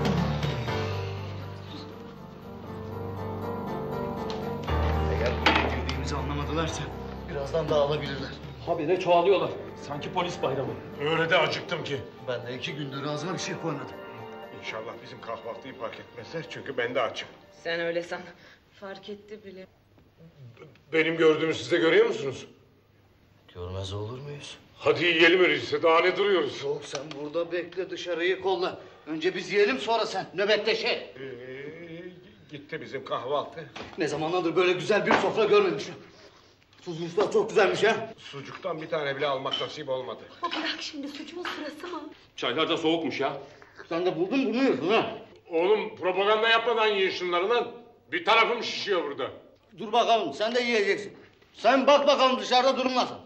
Speaker 9: Eğer buraya girdiğimizi anlamadılarsa birazdan dağılabilirler.
Speaker 8: Habire çoğalıyorlar. Sanki polis bayramı.
Speaker 6: Öyle de acıktım ki.
Speaker 9: Ben de iki gündür ağzıma bir şey koymadım.
Speaker 1: İnşallah bizim kahvaltıyı fark etmezler çünkü ben de açım.
Speaker 3: Sen öyle san. Fark etti bile.
Speaker 6: Benim gördüğümü siz de görüyor musunuz?
Speaker 9: Görmez olur muyuz?
Speaker 6: Hadi yiyelim öyleyse, daha ne duruyoruz?
Speaker 9: Yok sen burada bekle, dışarıyı kolla. Önce biz yiyelim sonra sen nöbetleşe.
Speaker 1: Ee, gitti bizim kahvaltı.
Speaker 9: Ne zamanlardır böyle güzel bir sofra görmemişim. Tuzluklar çok güzelmiş ha.
Speaker 1: Sucuktan bir tane bile almak nasip olmadı.
Speaker 12: Baba bırak şimdi, sucuğun sırası mı?
Speaker 8: Çaylar da soğukmuş ya.
Speaker 9: Sen de buldun bunu yiyorsun ha.
Speaker 6: Oğlum propaganda yapmadan yiyin şunları lan. Bir tarafım şişiyor burada.
Speaker 9: Dur bakalım sen de yiyeceksin. Sen bak bakalım dışarıda durum nasıl?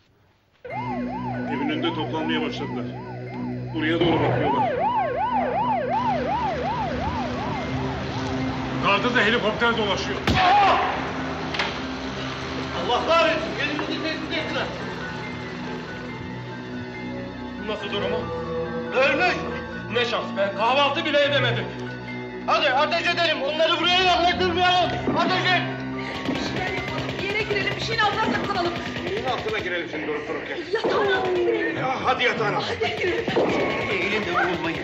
Speaker 6: Evin önünde toplanmaya başladılar. Buraya doğru bakıyorlar. Yukarıda da helikopter dolaşıyor.
Speaker 9: Allah kahretsin, elimizi tehdit ettiler.
Speaker 8: Nasıl durumu?
Speaker 9: Ölmüş.
Speaker 8: Ne şans be, kahvaltı bile edemedim.
Speaker 9: Hadi ateş edelim, onları buraya yaklaştırmayalım. Ateş et.
Speaker 3: Bir yere girelim, bir şeyin altına saklanalım.
Speaker 1: Neyin altına girelim şimdi durup dururken?
Speaker 3: Yatağın altına girelim.
Speaker 1: Ya hadi yatağın altına.
Speaker 3: Hadi girelim.
Speaker 9: Eğilin de vurulmayın.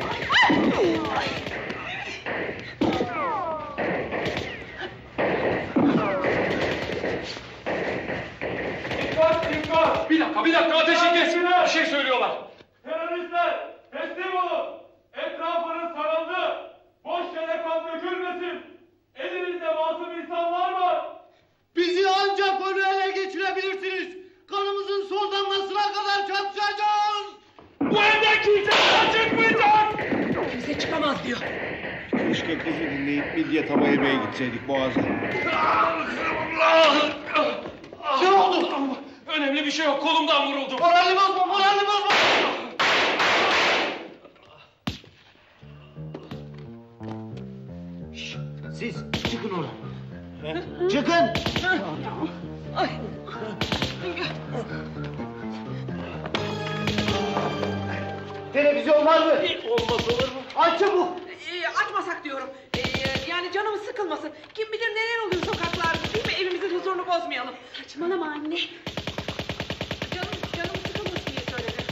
Speaker 8: Dikkat dikkat! Bir dakika bir dakika ateşin kesin. Bir şey söylüyorlar. Teröristler teslim olun. Etrafınız sarıldı. Boş yere kan dökülmesin. Elinizde masum insanlar var.
Speaker 9: Bizi ancak onu ele geçirebilirsiniz. Kanımızın son damlasına kadar çatışacağız.
Speaker 8: Bu evden kimse çıkmayacak.
Speaker 3: Kimse çıkamaz diyor.
Speaker 1: Keşke kızı dinleyip midye tava yemeye gitseydik Boğaz'a.
Speaker 9: Ne oldu?
Speaker 8: Önemli bir şey yok. Kolumdan vuruldum.
Speaker 9: Moralini bozma, moralini bozma. Şşş, siz çıkın oradan. Çıkın.
Speaker 3: Ay.
Speaker 9: Televizyon var mı?
Speaker 8: Olmaz olur mu?
Speaker 9: Aç çabuk.
Speaker 3: Ee, açmasak diyorum. Ee, yani canımız sıkılmasın. Kim bilir neler oluyor sokaklarda, değil mi? Evimizin huzurunu bozmayalım.
Speaker 12: Saçmalama anne.
Speaker 3: Canım, canım sıkılmasın diye söyledim.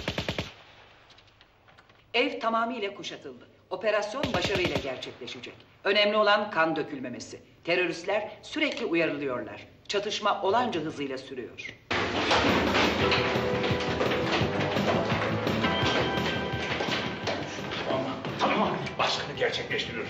Speaker 16: Ev tamamıyla kuşatıldı. Operasyon başarıyla gerçekleşecek. Önemli olan kan dökülmemesi. Teröristler sürekli uyarılıyorlar. Çatışma olanca hızıyla sürüyor.
Speaker 15: Tamam, tamam. Baskını gerçekleştiriyoruz.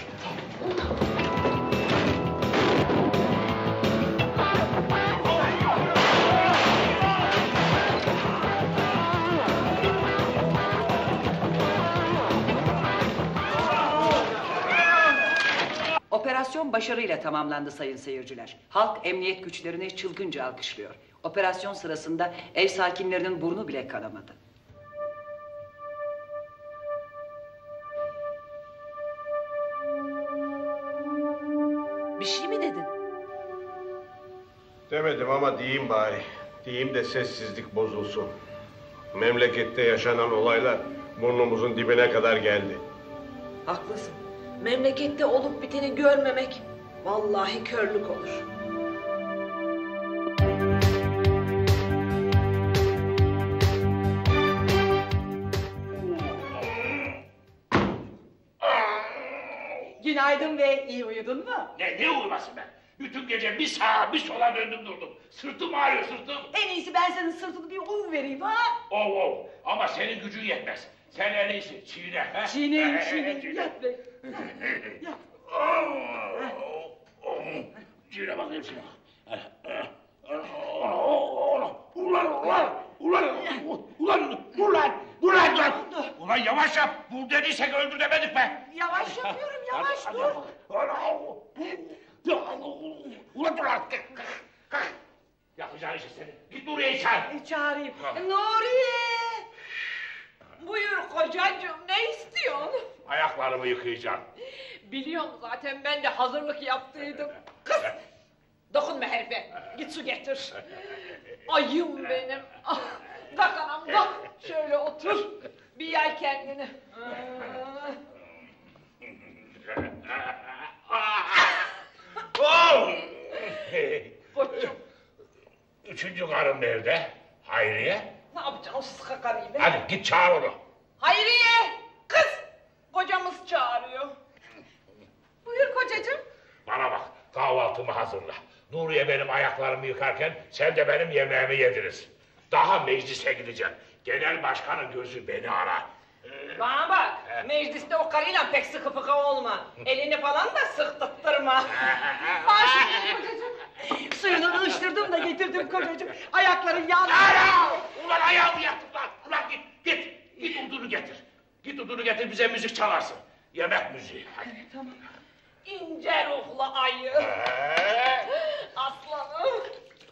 Speaker 16: Operasyon başarıyla tamamlandı sayın seyirciler. Halk emniyet güçlerini çılgınca alkışlıyor. Operasyon sırasında ev sakinlerinin burnu bile kanamadı.
Speaker 3: Bir şey mi dedin?
Speaker 1: Demedim ama diyeyim bari. Diyeyim de sessizlik bozulsun. Memlekette yaşanan olaylar burnumuzun dibine kadar geldi.
Speaker 3: Haklısın. Memlekette olup biteni görmemek vallahi körlük olur.
Speaker 10: Günaydın ve iyi uyudun mu?
Speaker 15: Ne, ne uyuması be? Bütün gece bir sağa bir sola döndüm durdum. Sırtım ağrıyor sırtım.
Speaker 10: En iyisi ben senin sırtını bir uyu vereyim ha?
Speaker 15: Oh oh, ama senin gücün yetmez. Sen en iyisi çiğne. he?
Speaker 10: Çiğneyim
Speaker 15: He, he,
Speaker 10: çiğneyim.
Speaker 15: çiğne.
Speaker 10: Yat be. Yat.
Speaker 15: Çiğne bakayım şuna. Ulan ulan ulan ulan ulan ulan ulan ulan yavaş yap. Vur dediysek öldür demedik be.
Speaker 10: Yavaş yapıyorum yavaş dur.
Speaker 15: Ulan dur artık. Kalk. Yapacağın işi senin. Git Nuriye'yi çağır.
Speaker 10: E, çağırayım. Nuriye!
Speaker 3: Buyur kocacığım, ne istiyorsun?
Speaker 15: Ayaklarımı yıkayacağım.
Speaker 3: Biliyorum zaten, ben de hazırlık yaptıydım. Kız! Dokunma herife, git su getir. Ayım benim. Ah, kalk anam kalk, şöyle otur. Bir yay kendini.
Speaker 15: Oh!
Speaker 3: Koçum.
Speaker 15: Üçüncü karım nerede? Hayriye?
Speaker 3: Ne yapacaksın o sıska karıyı be?
Speaker 15: Hadi git çağır onu.
Speaker 3: Hayriye! Kız! Kocamız çağırıyor. Buyur kocacığım.
Speaker 15: Bana bak, kahvaltımı hazırla. Nuriye benim ayaklarımı yıkarken sen de benim yemeğimi yediniz. Daha meclise gideceğim. Genel başkanın gözü beni ara.
Speaker 3: Bana bak, mecliste o karıyla pek sıkı fıkı olma. Elini falan da sıktırtma. Başüstüne kocacığım. Suyunu ılıştırdım da getirdim kocacığım. Ayakları yandı.
Speaker 15: Ara! Ulan ayağımı yaktım lan! Ulan git, git! Git odunu getir. Git odunu getir, bize müzik çalarsın. Yemek müziği. Hadi.
Speaker 3: Evet, tamam. İnce ruhlu ayı. Aslanım.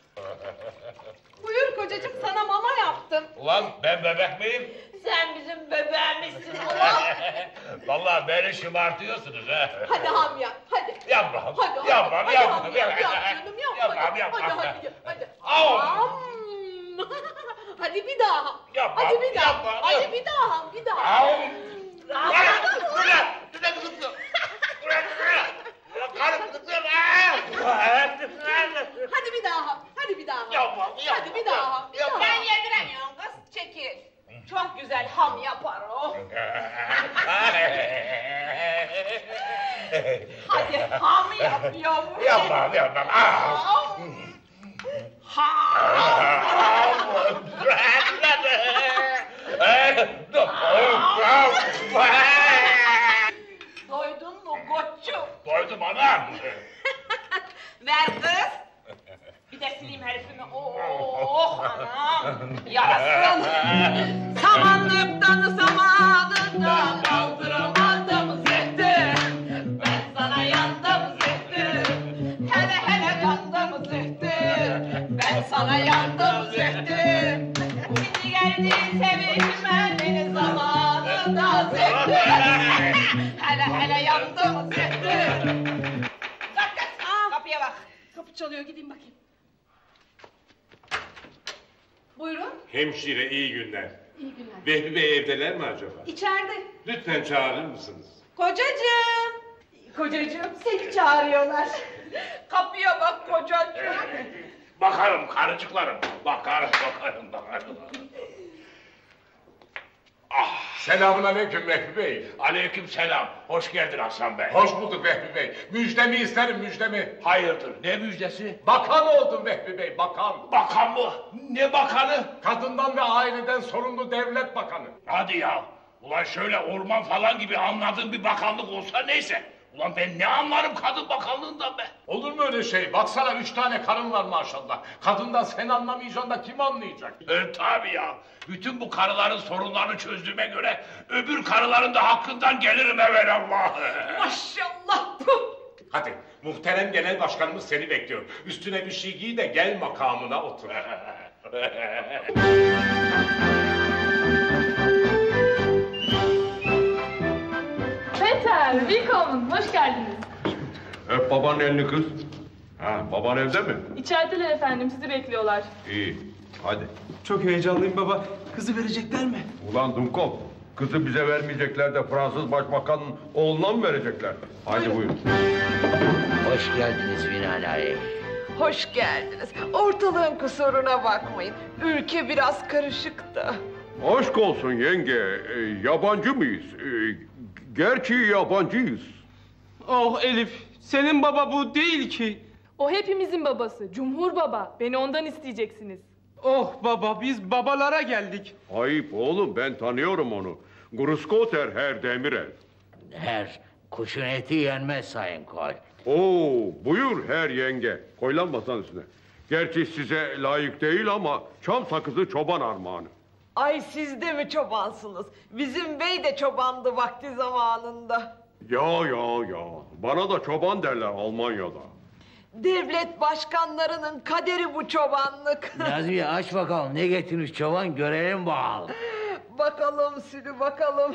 Speaker 3: Buyur kocacığım, sana mama yaptım.
Speaker 15: Ulan ben bebek miyim?
Speaker 3: Sen bizim bebeğimizsin ulan.
Speaker 15: Vallahi beni şımartıyorsunuz ha.
Speaker 3: Hadi ham yap, hadi.
Speaker 15: Yapmam,
Speaker 3: Hadi,
Speaker 15: yapmam,
Speaker 3: hadi,
Speaker 15: yapmam,
Speaker 3: hadi,
Speaker 15: yapmam.
Speaker 3: yap canım, yap.
Speaker 15: Yapmam,
Speaker 3: hadi,
Speaker 15: yapmam.
Speaker 3: Hadi, hadi, hadi.
Speaker 15: Au!
Speaker 3: Ham. Hadi bir daha.
Speaker 15: Yapmam,
Speaker 3: Hadi bir daha.
Speaker 15: yapmam,
Speaker 3: Hadi
Speaker 15: yapmam.
Speaker 3: bir daha ham, bir daha.
Speaker 15: Au!
Speaker 3: Rahat-
Speaker 15: Ulan, ulan, ulan kızım. Ulan, ulan. Ulan karım kızım.
Speaker 3: Hadi bir daha ham, hadi bir daha ham.
Speaker 15: Yapmam, yapmam.
Speaker 3: Hadi bir daha ham, bir daha. Ben yediremiyorum kız, çekil. Çok güzel ham yapar o. Hadi ham yap yavrum.
Speaker 15: Yapmam, yapmam. Ah!
Speaker 3: Doydun mu koçum?
Speaker 15: Doydum anam.
Speaker 3: Ver kız. Bir de sileyim herifimi. Oh anam. Yarasın. Samanlıktan samanından kaldıramadım zühtü. Ben sana yandım zühtü. Hele hele yandım zühtü. Ben sana yandım zühtü. Şimdi geldi sevişmenin zamanında zühtü. Hele hele yandım zühtü. Kalk kız. Kapıya bak. Kapı çalıyor, gideyim bakayım. Buyurun.
Speaker 6: Hemşire iyi günler.
Speaker 3: İyi günler.
Speaker 6: Vehbi Bey evdeler mi acaba?
Speaker 3: İçeride.
Speaker 6: Lütfen çağırır mısınız?
Speaker 3: Kocacığım. Kocacığım seni çağırıyorlar. Kapıya bak kocacığım.
Speaker 15: Bakarım karıcıklarım. Bakarım, bakarım, bakarım. Ah.
Speaker 6: Selamun aleyküm Vehbi Bey.
Speaker 15: Aleyküm selam. Hoş geldin Hasan Bey.
Speaker 6: Hoş bulduk Vehbi Bey. Müjdemi isterim müjdemi.
Speaker 15: Hayırdır, ne müjdesi?
Speaker 6: Bakan oldum Vehbi Bey, bakan.
Speaker 15: Bakan mı? Ne bakanı?
Speaker 6: Kadından ve aileden sorumlu devlet bakanı.
Speaker 15: Hadi ya. Ulan şöyle orman falan gibi anladığım bir bakanlık olsa neyse. Ulan ben ne anlarım kadın bakanlığından be?
Speaker 6: Olur mu öyle şey? Baksana üç tane karın var maşallah. Kadından sen anlamayacaksın da kim anlayacak?
Speaker 15: E, tabii ya. Bütün bu karıların sorunlarını çözdüğüme göre öbür karıların da hakkından gelirim evelallah.
Speaker 3: Maşallah. Puh.
Speaker 6: Hadi muhterem genel başkanımız seni bekliyor. Üstüne bir şey giy de gel makamına otur.
Speaker 14: Peter, willkommen, hoş geldiniz.
Speaker 6: Öp babanın elini kız. Ha, baban evde mi?
Speaker 14: İçerideler efendim, sizi bekliyorlar.
Speaker 6: İyi, hadi.
Speaker 17: Çok heyecanlıyım baba. Kızı verecekler mi?
Speaker 18: Ulan Dumkov, kızı bize vermeyecekler de Fransız başbakanın oğluna mı verecekler? Hadi buyurun.
Speaker 19: Hoş geldiniz binaenaleyh.
Speaker 3: Hoş geldiniz. Ortalığın kusuruna bakmayın. Ülke biraz karışıktı.
Speaker 18: Aşk olsun yenge, e, yabancı mıyız? E, gerçi yabancıyız.
Speaker 17: Oh Elif, senin baba bu değil ki.
Speaker 14: O hepimizin babası, Cumhur Baba. Beni ondan isteyeceksiniz.
Speaker 17: Oh baba, biz babalara geldik.
Speaker 18: Ayıp oğlum, ben tanıyorum onu. Gruskoter Herr Demirel.
Speaker 19: Her kuşun eti yenmez Sayın Kol.
Speaker 18: Oo, buyur her yenge. Koy lan masanın üstüne. Gerçi size layık değil ama çam sakızı çoban armağanı.
Speaker 3: Ay siz de mi çobansınız? Bizim bey de çobandı vakti zamanında.
Speaker 18: Ya ya ya, bana da çoban derler Almanya'da.
Speaker 3: Devlet başkanlarının kaderi bu çobanlık.
Speaker 19: Nazmiye aç bakalım ne getirmiş çoban görelim bakalım.
Speaker 3: Bakalım Sülü bakalım.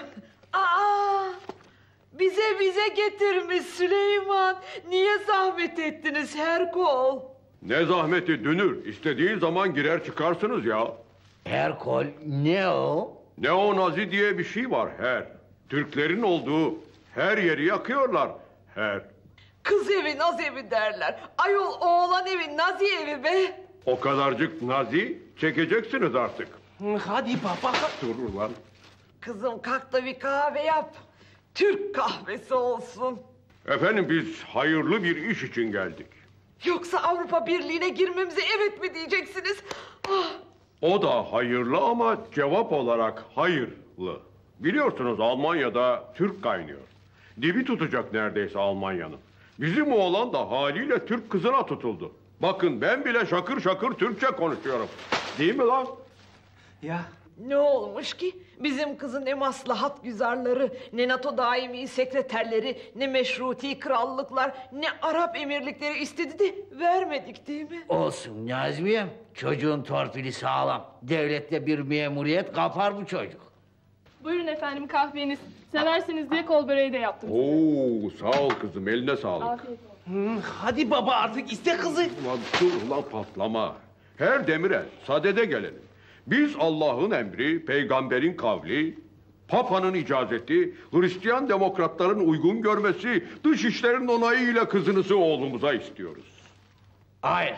Speaker 3: Aa! Bize bize getirmiş Süleyman. Niye zahmet ettiniz Herkol?
Speaker 18: Ne zahmeti Dünür. İstediğin zaman girer çıkarsınız ya.
Speaker 19: Herkol ne o?
Speaker 18: Neonazi diye bir şey var her. Türklerin olduğu her yeri yakıyorlar her.
Speaker 3: Kız evi naz evi derler. Ayol oğlan evi nazi evi be.
Speaker 18: O kadarcık nazi çekeceksiniz artık.
Speaker 17: Hadi baba.
Speaker 18: Dur ulan.
Speaker 3: Kızım kalk da bir kahve yap. Türk kahvesi olsun.
Speaker 18: Efendim biz hayırlı bir iş için geldik.
Speaker 3: Yoksa Avrupa Birliği'ne girmemize evet mi diyeceksiniz? Ah.
Speaker 18: O da hayırlı ama cevap olarak hayırlı. Biliyorsunuz Almanya'da Türk kaynıyor. Dibi tutacak neredeyse Almanya'nın. Bizim oğlan da haliyle Türk kızına tutuldu. Bakın ben bile şakır şakır Türkçe konuşuyorum. Değil mi lan?
Speaker 3: Ya. Ne olmuş ki? Bizim kızın ne maslahat güzarları, ne NATO daimi sekreterleri, ne meşruti krallıklar, ne Arap emirlikleri istedi de vermedik değil mi?
Speaker 19: Olsun Nazmiyem. Çocuğun torpili sağlam. Devlette bir memuriyet kapar bu çocuk.
Speaker 14: Buyurun efendim kahveniz. Seversiniz diye kol böreği de yaptım.
Speaker 18: Oo, sağ ol kızım, eline sağlık.
Speaker 14: Afiyet olsun.
Speaker 17: Hmm, hadi baba artık iste kızı.
Speaker 18: Ulan dur ulan patlama. Her demire sadede gelelim. Biz Allah'ın emri, peygamberin kavli, Papa'nın icazeti, Hristiyan demokratların uygun görmesi, dış işlerin onayıyla kızınızı oğlumuza istiyoruz.
Speaker 19: Hayır.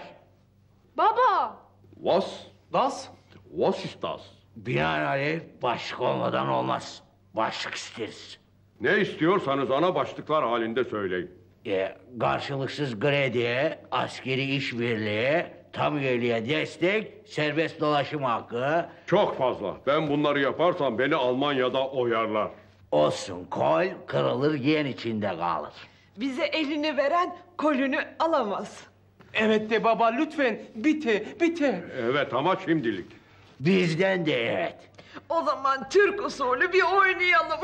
Speaker 14: Baba!
Speaker 18: Was?
Speaker 17: Das?
Speaker 18: Was ist das?
Speaker 19: Binaenaleyh başlık olmadan olmaz. Başlık isteriz.
Speaker 18: Ne istiyorsanız ana başlıklar halinde söyleyin.
Speaker 19: E, karşılıksız kredi, askeri işbirliği, tam üyeliğe destek, serbest dolaşım hakkı.
Speaker 18: Çok fazla. Ben bunları yaparsam beni Almanya'da oyarlar.
Speaker 19: Olsun, kol kırılır giyen içinde kalır.
Speaker 3: Bize elini veren kolünü alamaz.
Speaker 17: Evet de baba lütfen bite bite.
Speaker 18: Evet ama şimdilik.
Speaker 19: Bizden de evet.
Speaker 3: O zaman Türk usulü bir oynayalım.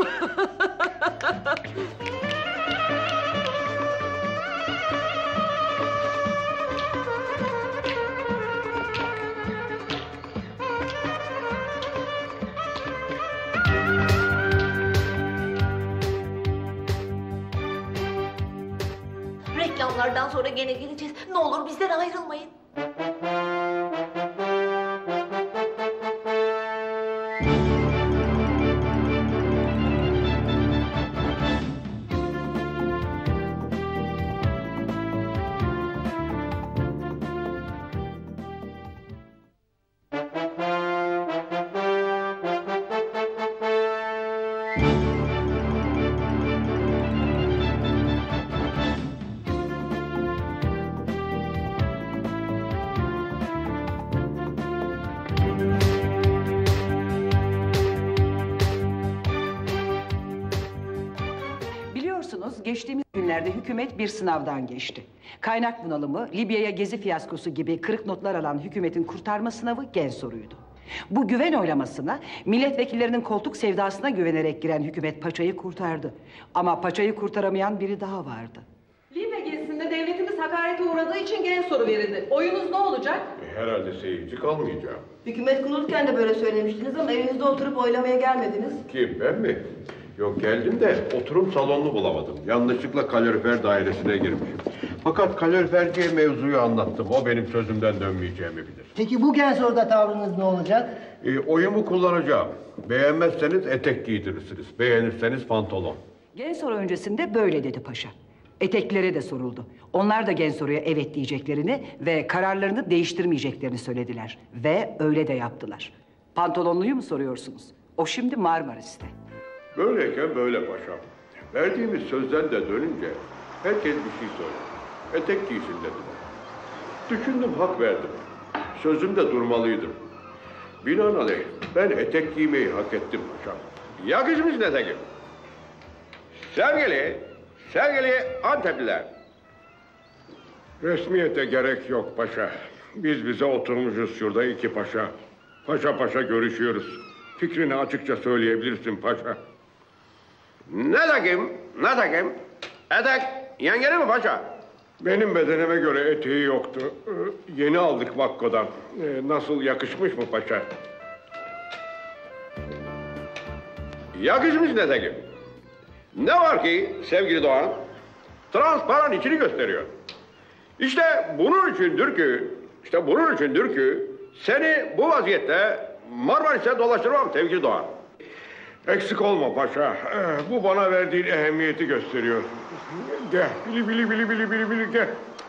Speaker 20: Reklamlardan sonra gene geleceğiz. Ne olur bizden ayrılmayın.
Speaker 16: Geçtiğimiz günlerde hükümet bir sınavdan geçti. Kaynak bunalımı, Libya'ya gezi fiyaskosu gibi kırık notlar alan hükümetin kurtarma sınavı gen soruydu. Bu güven oylamasına milletvekillerinin koltuk sevdasına güvenerek giren hükümet paçayı kurtardı. Ama paçayı kurtaramayan biri daha vardı.
Speaker 21: Libya gezisinde devletimiz hakarete uğradığı için gen soru verildi. Oyunuz ne olacak?
Speaker 18: E, herhalde seyirci kalmayacağım.
Speaker 21: Hükümet kurulurken de böyle söylemiştiniz ama evinizde oturup oylamaya gelmediniz.
Speaker 18: Kim, ben mi? Yok geldim de oturum salonunu bulamadım. Yanlışlıkla kalorifer dairesine girmişim. Fakat kaloriferciye mevzuyu anlattım. O benim sözümden dönmeyeceğimi bilir.
Speaker 9: Peki bu gen soruda tavrınız ne olacak?
Speaker 18: E, oyumu kullanacağım. Beğenmezseniz etek giydirirsiniz. Beğenirseniz pantolon.
Speaker 16: Gen soru öncesinde böyle dedi paşa. Eteklere de soruldu. Onlar da gen soruya evet diyeceklerini ve kararlarını değiştirmeyeceklerini söylediler. Ve öyle de yaptılar. Pantolonluyu mu soruyorsunuz? O şimdi Marmaris'te.
Speaker 18: Böyleyken böyle paşam. Verdiğimiz sözden de dönünce herkes bir şey söyledi. Etek giysin dediler. Düşündüm, hak verdim. Sözümde durmalıydım. Binaenaleyh ben etek giymeyi hak ettim paşam. Yakışmış etekim. Sevgili, sevgili Antepliler. Resmiyete gerek yok paşa. Biz bize oturmuşuz şurada iki paşa. Paşa paşa görüşüyoruz. Fikrini açıkça söyleyebilirsin paşa. Ne takayım, ne takayım? Etek yengeli mi paşa? Benim bedenime göre eteği yoktu. Ee, yeni aldık Vakko'dan. Ee, nasıl, yakışmış mı paşa? Yakışmış nitekim. Ne var ki sevgili Doğan? Transparan içini gösteriyor. İşte bunun içindir ki, işte bunun içindir ki seni bu vaziyette Marmaris'e dolaştırmam sevgili Doğan. Eksik olma paşa. Bu bana verdiğin ehemmiyeti gösteriyor. Gel, bili bili bili bili bili bili gel.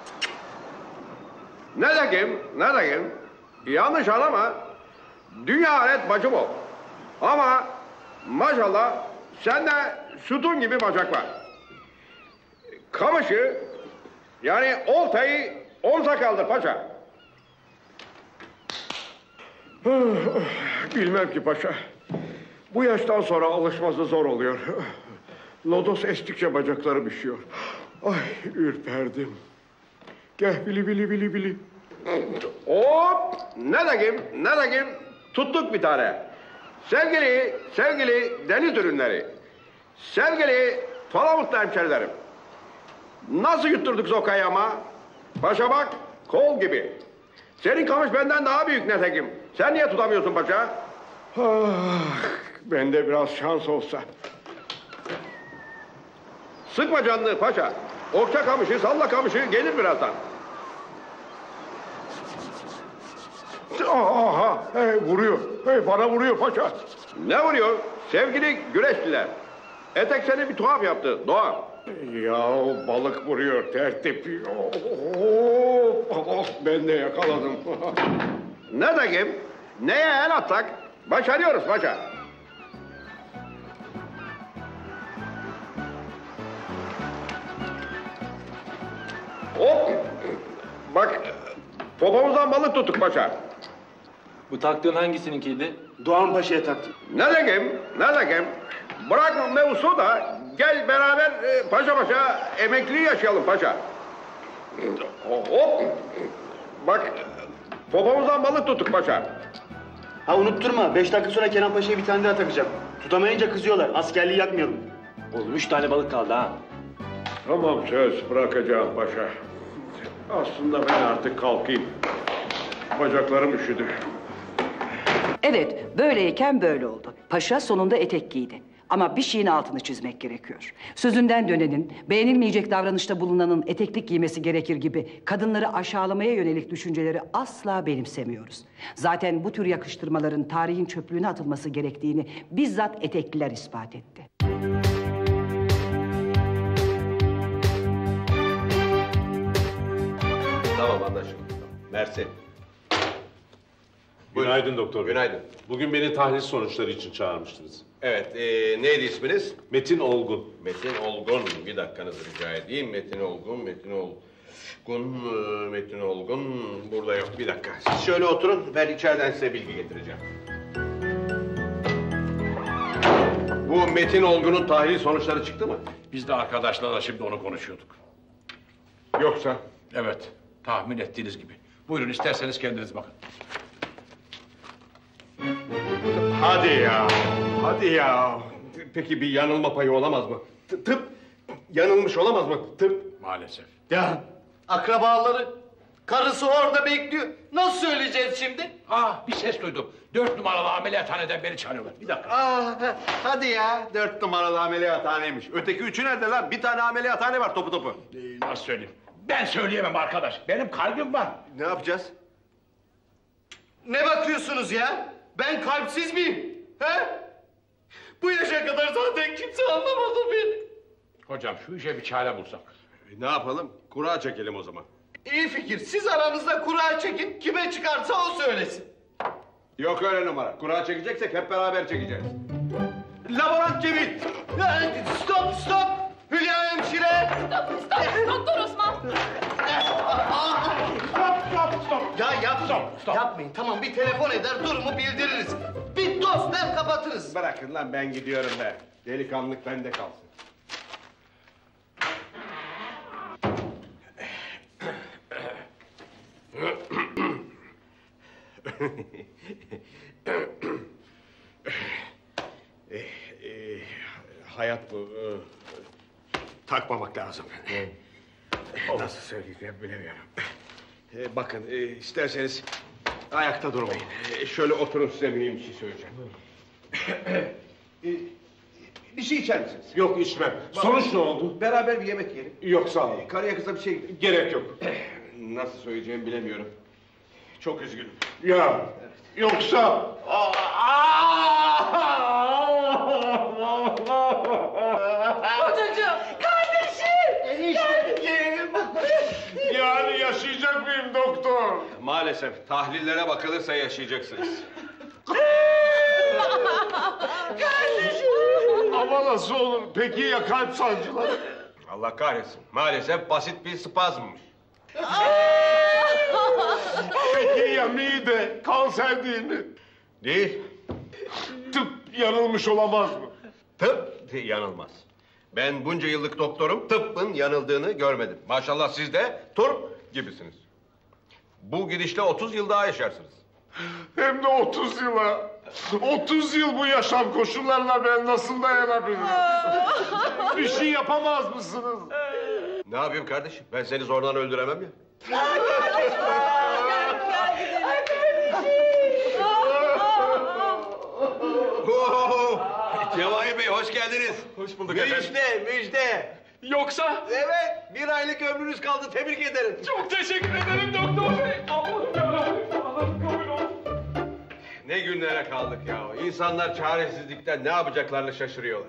Speaker 18: Ne dekim, ne dekim? Yanlış anlama. Dünya alet bacım ol. Ama maşallah sende sütun gibi bacak var. Kamışı, yani oltayı omza kaldır paşa. Bilmem ki paşa. Bu yaştan sonra alışması zor oluyor. Lodos estikçe bacakları bişiyor. Ay ürperdim. Gel bili bili bili bili. Hop! Ne dekim, ne dekim? Tuttuk bir tane. Sevgili, sevgili deniz ürünleri. Sevgili Palamutlu hemşerilerim. Nasıl yutturduk Zoka'yı ama? Paşa bak, kol gibi. Senin kamış benden daha büyük netekim. Sen niye tutamıyorsun paşa? Ah, bende biraz şans olsa. Sıkma canını paşa. Okça kamışı, salla kamışı gelir birazdan. Aha, hey, vuruyor. Hey, bana vuruyor paşa. Ne vuruyor? Sevgili güreşçiler. Etek seni bir tuhaf yaptı Doğan. Ya balık vuruyor tertip. Oh, oh, ben de yakaladım. Ne dekim? Neye el atsak? Başarıyoruz paşa. Hop! Bak, popomuzdan balık tuttuk paşa.
Speaker 17: Bu taktığın hangisininkiydi?
Speaker 2: Doğan Paşa'ya taktım.
Speaker 18: Ne dekim? Ne dekim? Bırak mevzu da gel beraber e, paşa paşa emekli yaşayalım paşa. Hop! Bak, popomuzdan balık tuttuk paşa.
Speaker 2: Ha unutturma, beş dakika sonra Kenan Paşa'ya bir tane daha takacağım. Tutamayınca kızıyorlar, askerliği yakmayalım.
Speaker 17: Oğlum üç tane balık kaldı ha.
Speaker 18: Tamam söz bırakacağım paşa. Aslında ben artık kalkayım. Bacaklarım üşüdü.
Speaker 16: Evet, böyleyken böyle oldu. Paşa sonunda etek giydi. Ama bir şeyin altını çizmek gerekiyor. Sözünden dönenin, beğenilmeyecek davranışta bulunanın eteklik giymesi gerekir gibi kadınları aşağılamaya yönelik düşünceleri asla benimsemiyoruz. Zaten bu tür yakıştırmaların tarihin çöplüğüne atılması gerektiğini bizzat etekliler ispat etti.
Speaker 18: Tamam anlaşıldı. Mersi.
Speaker 6: Günaydın doktor bey.
Speaker 18: Günaydın.
Speaker 6: Bugün beni tahlil sonuçları için çağırmıştınız.
Speaker 18: Evet, e, neydi isminiz?
Speaker 6: Metin Olgun.
Speaker 18: Metin Olgun. Bir dakikanızı rica edeyim. Metin Olgun, Metin Olgun, e, Metin Olgun. Burada yok. Bir dakika. Siz şöyle oturun. Ben içeriden size bilgi getireceğim. Bu Metin Olgun'un tahlil sonuçları çıktı mı?
Speaker 15: Biz de arkadaşlarla şimdi onu konuşuyorduk.
Speaker 18: Yoksa?
Speaker 15: Evet, tahmin ettiğiniz gibi. Buyurun isterseniz kendiniz bakın.
Speaker 18: Hadi ya. Hadi ya. Peki bir yanılma payı olamaz mı? T- Tıp yanılmış olamaz mı? Tıp.
Speaker 15: Maalesef.
Speaker 9: Ya akrabaları, karısı orada bekliyor. Nasıl söyleyeceğiz şimdi?
Speaker 15: Ah bir ses duydum. Dört numaralı ameliyathaneden beni çağırıyorlar. Bir dakika.
Speaker 18: Aa, hadi ya. Dört numaralı ameliyathaneymiş. Öteki üçü nerede lan? Bir tane ameliyathane var topu topu.
Speaker 15: Ee, nasıl söyleyeyim? Ben söyleyemem arkadaş. Benim kalbim var.
Speaker 18: Ne yapacağız?
Speaker 9: Ne bakıyorsunuz ya? Ben kalpsiz miyim? He? Bu yaşa kadar zaten kimse anlamadı beni.
Speaker 15: Hocam şu işe bir çare bulsak.
Speaker 18: E, ne yapalım? Kura çekelim o zaman.
Speaker 9: İyi fikir. Siz aranızda kura çekin. Kime çıkarsa o söylesin.
Speaker 18: Yok öyle numara. Kura çekeceksek hep beraber çekeceğiz. Laborant Cemil!
Speaker 9: Ya, stop stop! Hülya hemşire!
Speaker 21: Stop stop! Doktor Osman!
Speaker 9: Stop stop stop! Ya yap, stop, stop. Yapmayın tamam bir telefon eder durumu bildiririz. Bir dost der kapatırız.
Speaker 18: Bırakın lan ben gidiyorum be. Delikanlılık bende kalsın. e, e, hayat bu. E, takmamak lazım. Nasıl söyleyeceğim bilemiyorum. E, bakın e, isterseniz ayakta durmayın. E, şöyle oturun size mühim bir şey söyleyeceğim. e,
Speaker 1: Bir şey içer misiniz?
Speaker 6: Yok içmem. Sonuç ne oldu?
Speaker 1: Beraber bir yemek yiyelim.
Speaker 6: Yok sağ olun.
Speaker 1: Karıya kıza bir şey...
Speaker 6: Gerek yok.
Speaker 1: Nasıl söyleyeceğimi bilemiyorum. Çok üzgünüm.
Speaker 6: Ya yoksa...
Speaker 3: Kocacığım, kardeşim!
Speaker 1: Enişteciğim!
Speaker 6: Yani yaşayacak mıyım doktor?
Speaker 1: Maalesef tahlillere bakılırsa yaşayacaksınız.
Speaker 3: Kardeşim!
Speaker 6: Ama nasıl olur? Peki ya kalp sancıları?
Speaker 1: Allah kahretsin. Maalesef basit bir spazmmış.
Speaker 6: Peki ya mide? Kanser değil mi?
Speaker 1: Değil.
Speaker 6: Tıp yanılmış olamaz mı?
Speaker 1: Tıp yanılmaz. Ben bunca yıllık doktorum, tıbbın yanıldığını görmedim. Maşallah siz de turp gibisiniz. Bu gidişle otuz yıl daha yaşarsınız.
Speaker 6: Hem de otuz yıla. otuz yıl bu yaşam koşullarına ben nasıl dayanabilirim? Bir şey yapamaz mısınız?
Speaker 1: Ne yapayım kardeşim? Ben seni zorla öldüremem ya. Cevahir Bey hoş geldiniz.
Speaker 8: Hoş bulduk
Speaker 1: müjde,
Speaker 8: efendim.
Speaker 1: Müjde, müjde.
Speaker 8: Yoksa?
Speaker 1: Evet, bir aylık ömrünüz kaldı. Tebrik ederim.
Speaker 8: Çok teşekkür ederim doktor bey. Allah'ım yarabbim, Allah'ım kabul olsun.
Speaker 1: Ne günlere kaldık ya. İnsanlar çaresizlikten ne yapacaklarını şaşırıyorlar.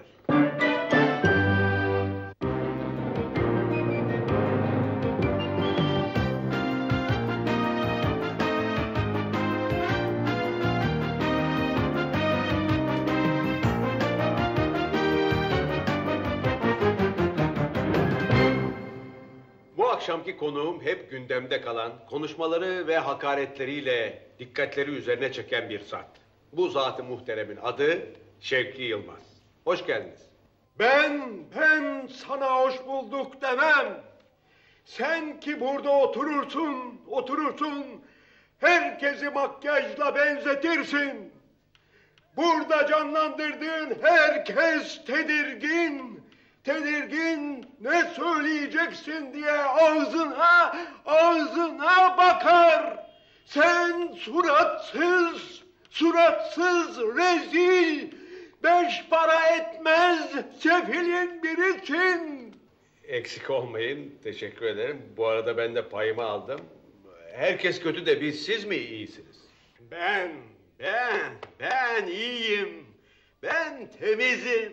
Speaker 1: Bu akşamki konuğum hep gündemde kalan, konuşmaları ve hakaretleriyle dikkatleri üzerine çeken bir zat. Bu zat-ı muhteremin adı Şevki Yılmaz. Hoş geldiniz.
Speaker 18: Ben, ben sana hoş bulduk demem. Sen ki burada oturursun, oturursun, herkesi makyajla benzetirsin. Burada canlandırdığın herkes tedirgin, tedirgin ne söyleyeceksin diye ağzına, ağzına bakar. Sen suratsız, suratsız, rezil, beş para etmez sefilin birisin.
Speaker 1: Eksik olmayın, teşekkür ederim. Bu arada ben de payımı aldım. Herkes kötü de biz, siz mi iyisiniz?
Speaker 18: Ben, ben, ben iyiyim. Ben temizim.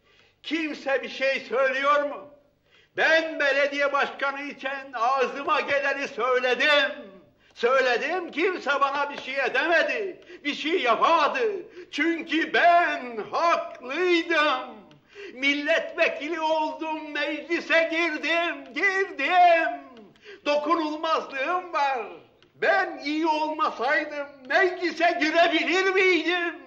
Speaker 18: Kimse bir şey söylüyor mu? Ben belediye başkanı iken ağzıma geleni söyledim. Söyledim, kimse bana bir şey edemedi. Bir şey yapamadı. Çünkü ben haklıydım. Milletvekili oldum, meclise girdim, girdim. Dokunulmazlığım var. Ben iyi olmasaydım meclise girebilir miydim?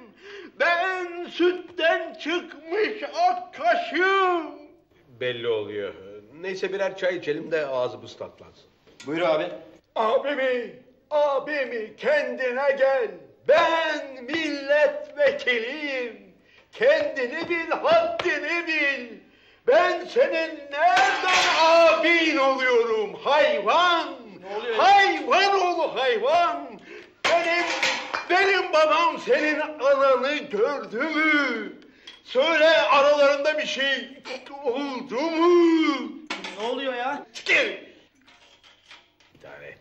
Speaker 18: Ben sütten çıkmış ak kaşığım.
Speaker 1: Belli oluyor. Neyse birer çay içelim de ağzımız tatlansın.
Speaker 18: Buyur abi. Abimi, abimi kendine gel. Ben milletvekiliyim. Kendini bil, haddini bil. Ben senin nereden abin oluyorum hayvan? Hayvan oğlu hayvan. Benim, benim babam senin ananı gördü mü? Söyle aralarında bir şey oldu mu?
Speaker 11: Ne oluyor ya?
Speaker 18: Çıkır.
Speaker 1: İdare et.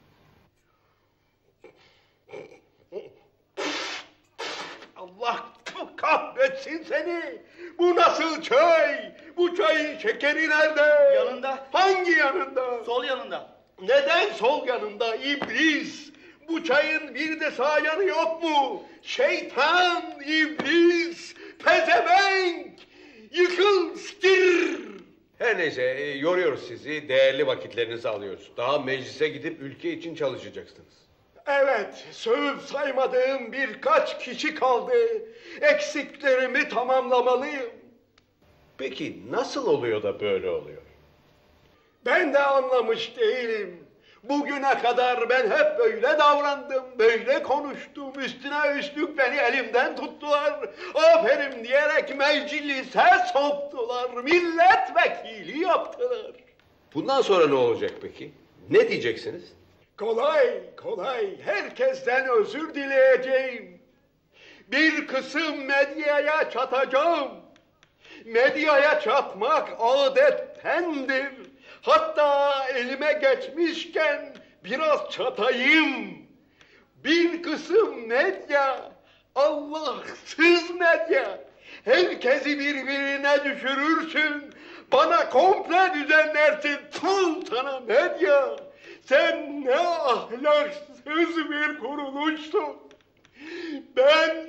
Speaker 18: Allah kahretsin seni. Bu nasıl çay? Bu çayın şekeri nerede?
Speaker 11: Yanında.
Speaker 18: Hangi yanında?
Speaker 11: Sol yanında.
Speaker 18: Neden sol yanında iblis? Bu çayın bir de sağ yanı yok mu? Şeytan, iblis, pezevenk, yıkıl, siktir.
Speaker 1: Her neyse e, yoruyoruz sizi, değerli vakitlerinizi alıyoruz. Daha meclise gidip ülke için çalışacaksınız.
Speaker 18: Evet, sövüp saymadığım birkaç kişi kaldı. Eksiklerimi tamamlamalıyım.
Speaker 1: Peki nasıl oluyor da böyle oluyor?
Speaker 18: Ben de anlamış değilim. Bugüne kadar ben hep böyle davrandım, böyle konuştum. Üstüne üstlük beni elimden tuttular. Aferin diyerek meclise soktular. Milletvekili yaptılar.
Speaker 1: Bundan sonra ne olacak peki? Ne diyeceksiniz?
Speaker 18: Kolay, kolay. Herkesten özür dileyeceğim. Bir kısım medyaya çatacağım.
Speaker 1: Medyaya çatmak adettendir. Hatta elime geçmişken biraz çatayım. Bir kısım medya, Allahsız medya. Herkesi birbirine düşürürsün. Bana komple düzenlersin. Tüm sana medya. Sen ne ahlaksız bir kuruluşsun. Ben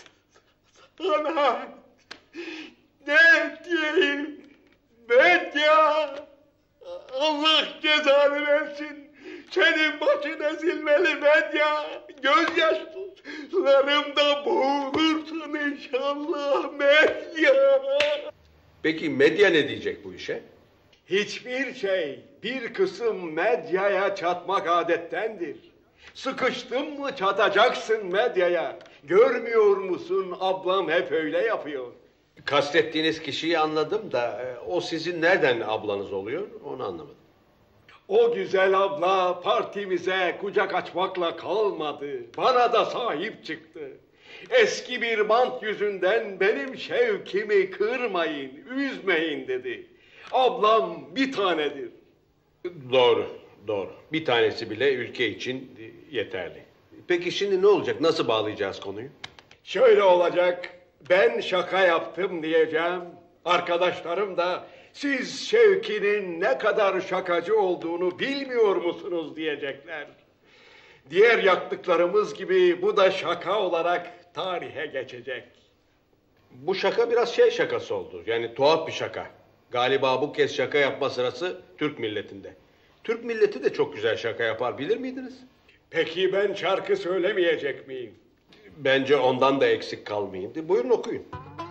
Speaker 1: sana ne diyeyim? Medya. Allah cezanı versin. Senin başın ezilmeli medya. Gözyaşlarımda boğulursun inşallah medya.
Speaker 18: Peki medya ne diyecek bu işe?
Speaker 1: Hiçbir şey. Bir kısım medyaya çatmak adettendir. Sıkıştın mı çatacaksın medyaya. Görmüyor musun ablam hep öyle yapıyor.
Speaker 18: Kastettiğiniz kişiyi anladım da o sizin nereden ablanız oluyor onu anlamadım.
Speaker 1: O güzel abla partimize kucak açmakla kalmadı. Bana da sahip çıktı. Eski bir bant yüzünden benim şevkimi kırmayın, üzmeyin dedi. Ablam bir tanedir.
Speaker 18: Doğru, doğru. Bir tanesi bile ülke için yeterli. Peki şimdi ne olacak? Nasıl bağlayacağız konuyu?
Speaker 1: Şöyle olacak. Ben şaka yaptım diyeceğim. Arkadaşlarım da siz Şevki'nin ne kadar şakacı olduğunu bilmiyor musunuz diyecekler. Diğer yaptıklarımız gibi bu da şaka olarak tarihe geçecek.
Speaker 18: Bu şaka biraz şey şakası oldu. Yani tuhaf bir şaka. Galiba bu kez şaka yapma sırası Türk milletinde. Türk milleti de çok güzel şaka yapar, bilir miydiniz?
Speaker 1: Peki ben şarkı söylemeyecek miyim?
Speaker 18: Bence ondan da eksik kalmayın. Buyurun okuyun.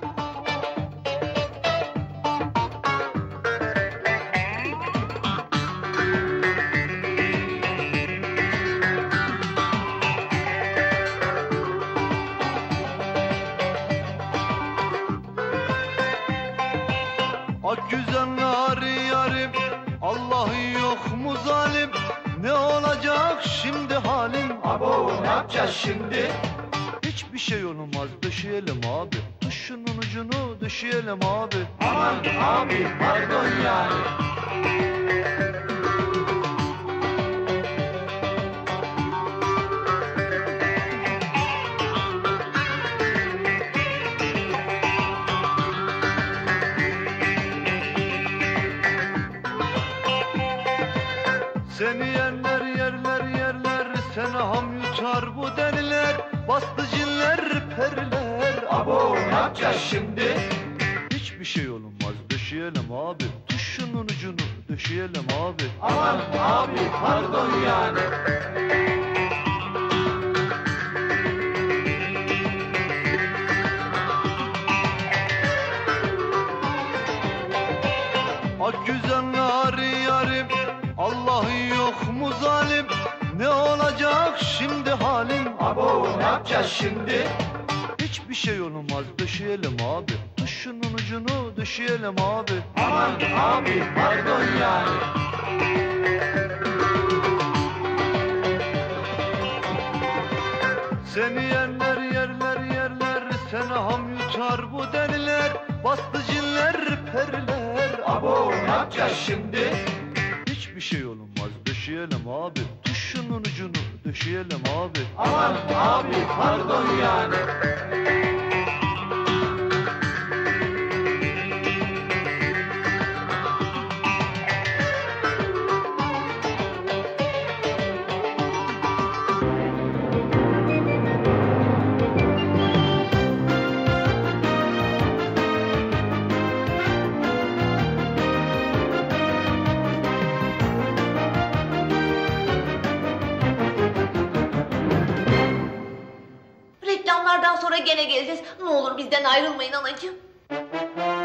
Speaker 5: Ak güzeller yarim, Allah'ı yok mu zalim? Ne olacak şimdi halim? Abo ne yapacağız şimdi? Hiçbir şey olmaz döşeyelim abi. Tuşunun ucunu döşeyelim abi. Aman abi pardon yani. Seni yerler yerler yerler, seni ham yutar bu deliler. Bastı cinler periler. Abo ne yapacağız şimdi? Hiçbir şey olmaz döşeyelim abi. Tuşunun ucunu döşeyelim abi. Aman abi pardon yani. Ak güzeller yarim, Allah'ı yok mu zalim? Ne olacak şimdi halim? Abo ne yapacağız şimdi? Hiçbir şey olmaz döşeyelim abi. Tuşunun ucunu döşeyelim abi. Aman abi pardon yani. Seni yerler yerler yerler, seni ham yutar bu deliler. Bastı cinler periler. Abo ne yapacağız şimdi? Hiçbir şey olmaz döşeyelim abi. Tuşunun ucunu döşeyelim abi. Aman abi pardon yani.
Speaker 20: Reklamlardan sonra gene geleceğiz. Ne olur bizden ayrılmayın anacığım.